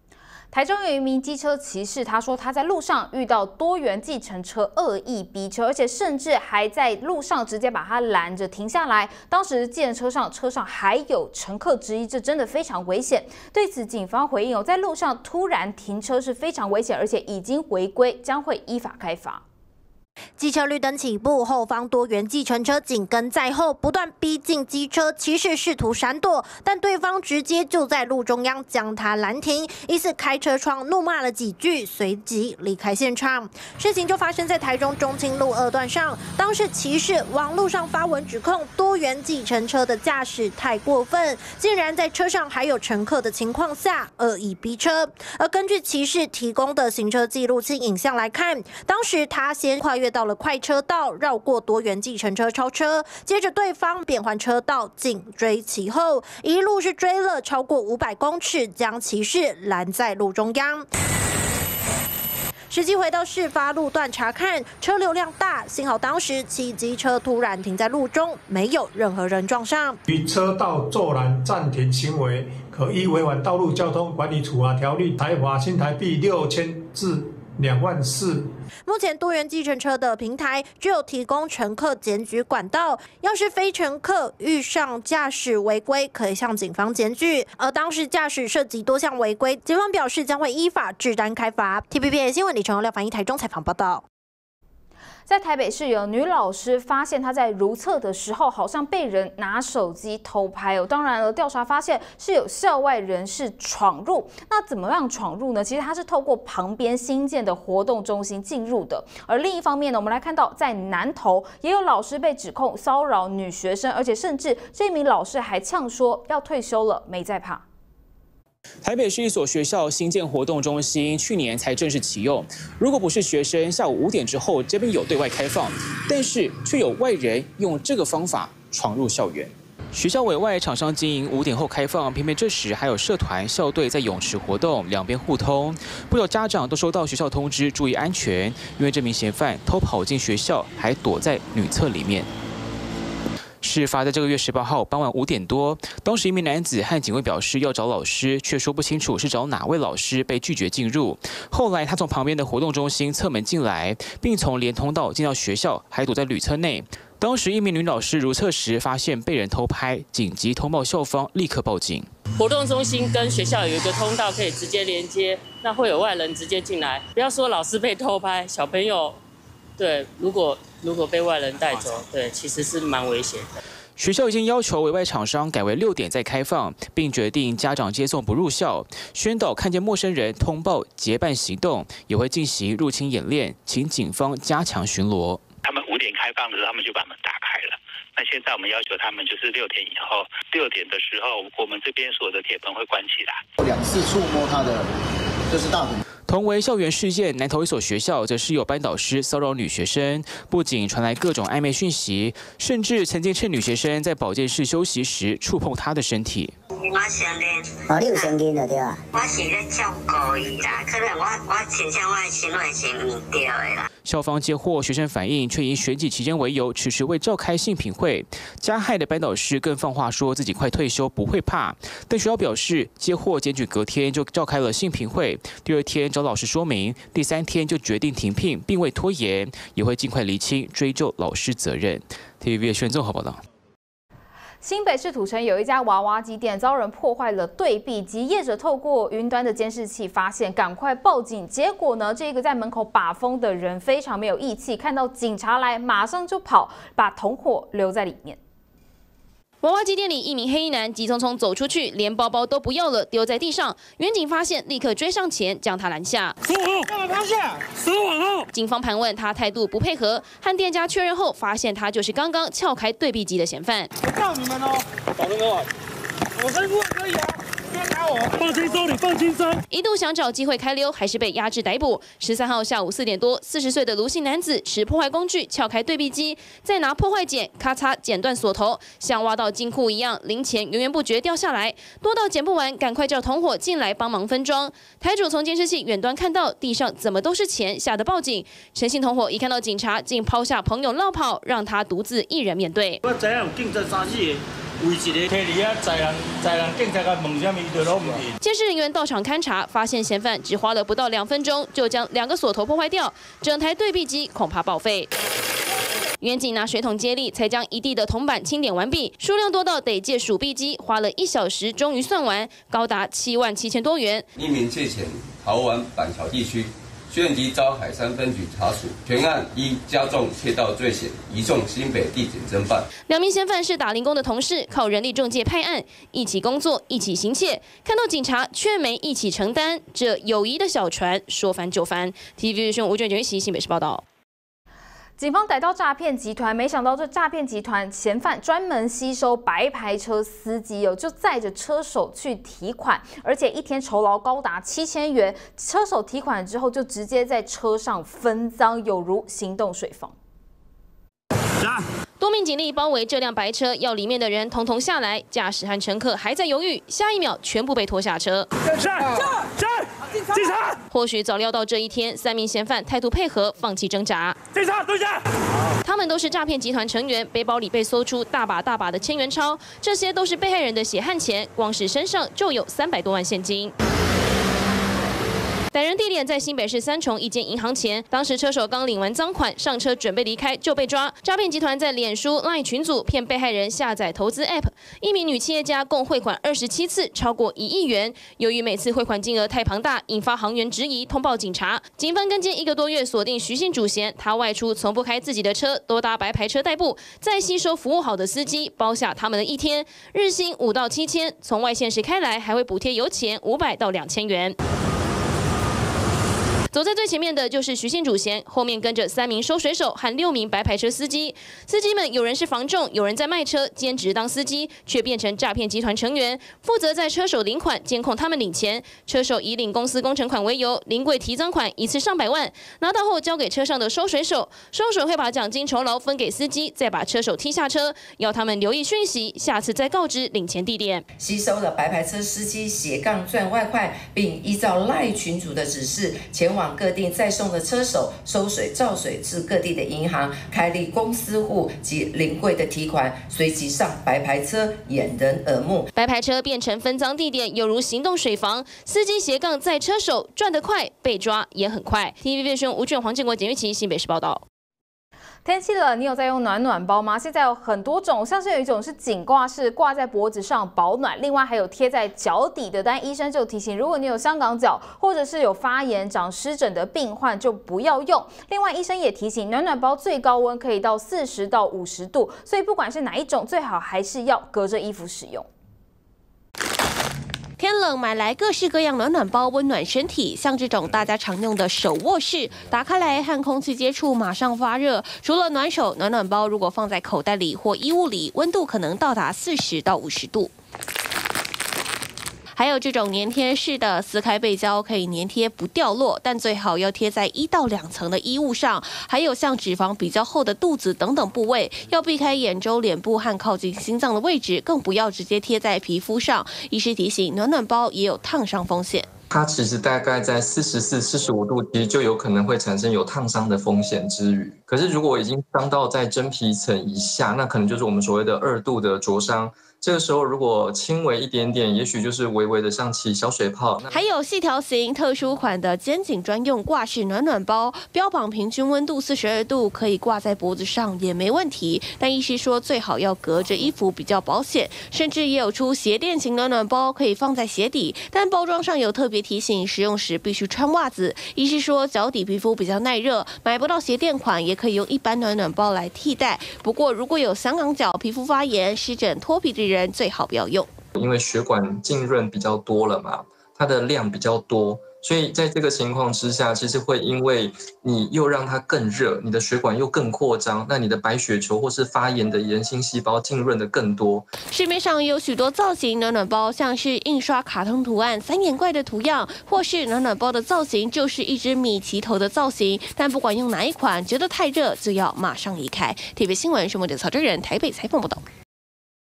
台中有一名机车骑士，他说他在路上遇到多元计程车恶意逼车，而且甚至还在路上直接把他拦着停下来。当时计程车上车上还有乘客之一，这真的非常危险。对此，警方回应哦，在路上突然停车是非常危险，而且已经违规，将会依法开罚。 机车绿灯起步，后方多元计程车紧跟在后，不断逼近机车，骑士试图闪躲，但对方直接就在路中央将他拦停，疑似开车窗怒骂了几句，随即离开现场。事情就发生在台中中清路二段上，当时骑士网路上发文指控多元计程车的驾驶太过分，竟然在车上还有乘客的情况下恶意逼车。而根据骑士提供的行车记录器影像来看，当时他先跨越 到了快车道，绕过多元计程车超车，接着对方变换车道，紧追其后，一路是追了超过五百公尺，将骑士拦在路中央。 实际回到事发路段查看，车流量大，幸好当时骑机车突然停在路中，没有任何人撞上。 于车道作拦暂停行为，可依违反道路交通管理处罚条例，裁罚新台币六千至 两万四。 目前多元计程车的平台只有提供乘客检举管道，要是非乘客遇上驾驶违规，可以向警方检举。而当时驾驶涉及多项违规，警方表示将会依法治单开罚。T V B S 新闻李成廖凡一台中采访报道。 在台北市有女老师发现她在如厕的时候，好像被人拿手机偷拍哦。当然了，调查发现是有校外人士闯入。那怎么样闯入呢？其实她是透过旁边新建的活动中心进入的。而另一方面呢，我们来看到在南投也有老师被指控骚扰女学生，而且甚至这名老师还呛说要退休了，没在怕。 台北市一所学校新建活动中心，去年才正式启用。如果不是学生下午五点之后这边有对外开放，但是却有外人用这个方法闯入校园。学校委外厂商经营五点后开放，偏偏这时还有社团校队在泳池活动，两边互通。不少家长都收到学校通知，注意安全，因为这名嫌犯偷跑进学校，还躲在女厕里面。 事发在这个月十八号傍晚五点多，当时一名男子和警卫表示要找老师，却说不清楚是找哪位老师，被拒绝进入。后来他从旁边的活动中心侧门进来，并从连通道进到学校，还躲在女厕内。当时一名女老师如厕时发现被人偷拍，紧急通报校方，立刻报警。 活动中心跟学校有一个通道可以直接连接，那会有外人直接进来。不要说老师被偷拍，小朋友。 对，如果如果被外人带走，对，其实是蛮危险的。 学校已经要求委外厂商改为六点再开放，并决定家长接送不入校，宣导看见陌生人通报结伴行动，也会进行入侵演练，请警方加强巡逻。 他们五点开放的时候，他们就把门打开了。那现在我们要求他们就是六点以后，六点的时候，我们这边所有的铁门会关起来。 两次触摸他的就是大腿。 同为校园事件，南投一所学校则是有班导师骚扰女学生，不仅传来各种暧昧讯息，甚至曾经趁女学生在保健室休息时触碰她的身体。 我承认，哦，你有生囡了对啊？我是咧照顾伊啦，可能我我亲像我的行为是唔对的啦。 校方接获学生反映，却以选举期间为由，迟迟未召开性平会。加害的班导师更放话说自己快退休，不会怕。但学校表示，接获检举隔天就召开了性平会，第二天找老师说明，第三天就决定停聘，并未拖延，也会尽快厘清追究老师责任。T V B 宣综合报道。 新北市土城有一家娃娃机店遭人破坏了对币机，业者透过云端的监视器发现，赶快报警。结果呢，这个在门口把风的人非常没有义气，看到警察来马上就跑，把同伙留在里面。 娃娃机店里，一名黑衣男急匆匆走出去，连包包都不要了，丢在地上。远警发现，立刻追上前将他拦下。十五号，干嘛趴下？十五号。警方盘问他，态度不配合，和店家确认后，发现他就是刚刚撬开对币机的嫌犯。 我告你们哦，保证多少？我身份可以啊。 放轻松，你放轻松。一度想找机会开溜，还是被压制逮捕。十三号下午四点多，四十岁的卢姓男子持破坏工具撬开对币机，再拿破坏剪咔嚓剪断锁头，像挖到金库一样，零钱源源不绝掉下来，多到捡不完，赶快叫同伙进来帮忙分装。台主从监视器远端看到地上怎么都是钱，吓得报警。陈姓同伙一看到警察，竟抛下朋友绕跑，让他独自一人面对。 我知影有警察三四个。 为一个提离啊在人在人警察甲问什么，伊就拢唔听。 监视人员到场勘查，发现嫌犯只花了不到两分钟就将两个锁头破坏掉，整台对币机恐怕报废。 远警拿水桶接力，才将一地的铜板清点完毕，数量多到得借数币机，花了一小时，终于算完，高达七万七千多元。 一名借钱逃往板桥地区，县级遭海山分局查处，全案依加重窃盗罪嫌，移送新北地检侦办。 两名嫌犯是打零工的同事，靠人力中介派案，一起工作，一起行窃。看到警察却没一起承担，这友谊的小船说翻就翻。T V B 新闻吴俊杰新北市报道。 警方逮到诈骗集团，没想到这诈骗集团嫌犯专门吸收白牌车司机哦，就载着车手去提款，而且一天酬劳高达七千元。车手提款之后，就直接在车上分赃，有如行动水房。 多名警力包围这辆白车，要里面的人统统下来。驾驶和乘客还在犹豫，下一秒全部被拖下车。 下下警察！ 或许早料到这一天，三名嫌犯态度配合，放弃挣扎。 警察，蹲下！ 他们都是诈骗集团成员，背包里被搜出大把大把的千元钞，这些都是被害人的血汗钱，光是身上就有三百多万现金。 歹人地点在新北市三重一间银行前，当时车手刚领完赃款，上车准备离开就被抓。诈骗集团在脸书 LINE 群组骗被害人下载投资 App， 一名女企业家共汇款二十七次，超过一亿元。由于每次汇款金额太庞大，引发行员质疑，通报警察。警方跟进一个多月，锁定徐姓主嫌，他外出从不开自己的车，多搭白牌车代步，再吸收服务好的司机，包下他们的一天，日薪五到七千，从外县市开来还会补贴油钱五百到两千元。 走在最前面的就是徐姓主嫌，后面跟着三名收水手和六名白牌车司机。司机们有人是房仲，有人在卖车，兼职当司机，却变成诈骗集团成员，负责在车手领款，监控他们领钱。车手以领公司工程款为由，临柜提赃款一次上百万，拿到后交给车上的收水手，收水会把奖金酬劳分给司机，再把车手踢下车，要他们留意讯息，下次再告知领钱地点。 吸收了白牌车司机斜杠赚外快，并依照赖群组的指示前往。 往各地再送的车手收水照水至各地的银行开立公司户及临柜的提款，随即上白牌车掩人耳目。 白牌车变成分赃地点，犹如行动水房，司机斜杠载车手赚得快，被抓也很快。T V B 新闻吴俊、黄建国、简玉琪新北市报道。 天气冷，你有在用暖暖包吗？现在有很多种，像是有一种是颈挂式，挂在脖子上保暖；另外还有贴在脚底的。但医生就提醒，如果你有香港脚或者是有发炎、长湿疹的病患，就不要用。另外，医生也提醒，暖暖包最高温可以到四十到五十度，所以不管是哪一种，最好还是要隔着衣服使用。 天冷买来各式各样暖暖包，温暖身体。像这种大家常用的手握式，打开来和空气接触，马上发热。除了暖手，暖暖包如果放在口袋里或衣物里，温度可能到达四十到五十度。 还有这种粘贴式的，撕开背胶可以粘贴不掉落，但最好要贴在一到两层的衣物上。还有像脂肪比较厚的肚子等等部位，要避开眼周、脸部和靠近心脏的位置，更不要直接贴在皮肤上。医师提醒，暖暖包也有烫伤风险。 它其实大概在四十四、四十五度，其实就有可能会产生有烫伤的风险之余。可是如果已经伤到在真皮层以下，那可能就是我们所谓的二度的灼伤。这个时候如果轻微一点点，也许就是微微的像起小水泡。还有细条型、特殊款的肩颈专用挂式暖暖包，标榜平均温度四十二度，可以挂在脖子上也没问题。但医师说最好要隔着衣服比较保险，甚至也有出鞋垫型暖暖包，可以放在鞋底，但包装上有特别提醒使用时必须穿袜子。医师说脚底皮肤比较耐热，买不到鞋垫款也可以用一般暖暖包来替代。不过如果有香港脚、皮肤发炎、湿疹、脱皮的人最好不要用，因为血管浸润比较多了嘛，它的量比较多，所以在这个情况之下，其实会因为你又让它更热，你的血管又更扩张，那你的白血球或是发炎的炎性细胞浸润的更多。市面上有许多造型暖暖包，像是印刷卡通图案、三眼怪的图样，或是暖暖包的造型就是一只米奇头的造型。但不管用哪一款，觉得太热就要马上离开。T V B 新闻是莫德曹真人台北采访报道。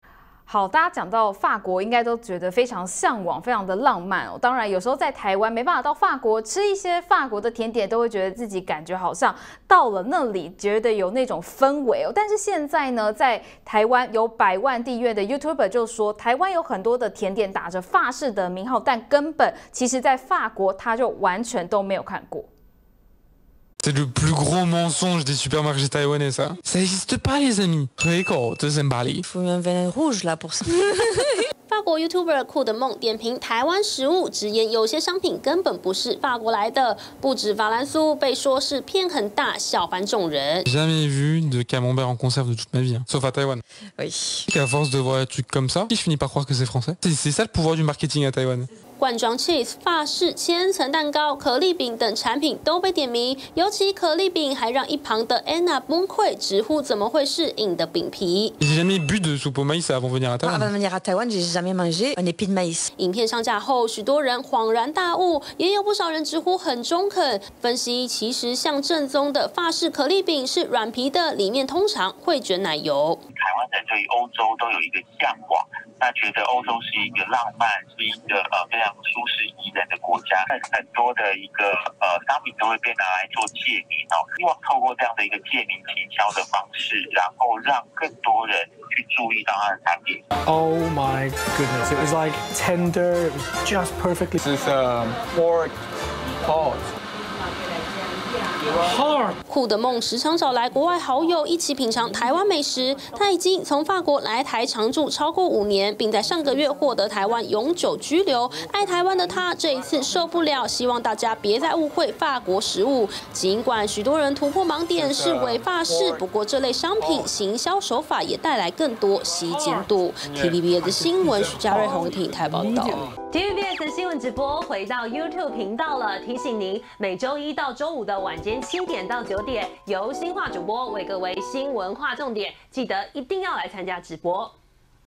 好，大家讲到法国，应该都觉得非常向往，非常的浪漫哦。当然，有时候在台湾没办法到法国吃一些法国的甜点，都会觉得自己感觉好像到了那里，觉得有那种氛围哦。但是现在呢，在台湾有百万订阅的 YouTuber 就说，台湾有很多的甜点打着法式的名号，但根本其实在法国他就完全都没有看过。 C'est le plus gros mensonge des supermarchés taïwanais, ça. Ça n'existe pas, les amis. Rico, de Zembali. Faut un venin rouge là pour ça. 法国 YouTuber 酷的梦点评台湾食物，直言有些商品根本不是法国来的。不止法兰酥被说是偏很大，笑翻众人。 J'ai jamais vu de camembert en conserve de toute ma vie, hein. Sauf à Taïwan. Oui. Qu'à force de voir des trucs comme ça, je finis par croire que c'est français. C'est ça le pouvoir du marketing à Taïwan. 罐装 cheese、法式千层蛋糕、可丽饼等产品都被点名，尤其可丽饼还让一旁的 Anna 崩溃，直呼怎么会是硬的饼皮。 J'ai jamais bu de soupe au maïs avant de venir à Taïwan. Avant de venir à Taïwan, j'ai jamais mangé un épi de maïs. 影片上架后，许多人恍然大悟，也有不少人直呼很中肯。分析其实像正宗的法式可丽饼是软皮的，里面通常会卷奶油。 台湾人对于欧洲都有一个向往。 那觉得欧洲是一个浪漫，是一个呃非常舒适宜人的国家，很多的一个呃商品都会被拿来做借名哦，希望透过这样的一个借名行销的方式，然后让更多人去注意到它的产品。 Oh my goodness! It was like tender, it was just perfectly. This is a pork pot. 酷的梦时常找来国外好友一起品尝台湾美食。他已经从法国来台常住超过五年，并在上个月获得台湾永久居留。爱台湾的他这一次受不了，希望大家别再误会法国食物。尽管许多人突破盲点是伪法式，不过这类商品行销手法也带来更多吸睛度。T V B S 的新闻，许家瑞、洪婷台报道。 T V B S 新闻直播回到 YouTube 频道了，提醒您每周一到周五的晚间七点到九点，由新化主播为各位新闻划重点，记得一定要来参加直播。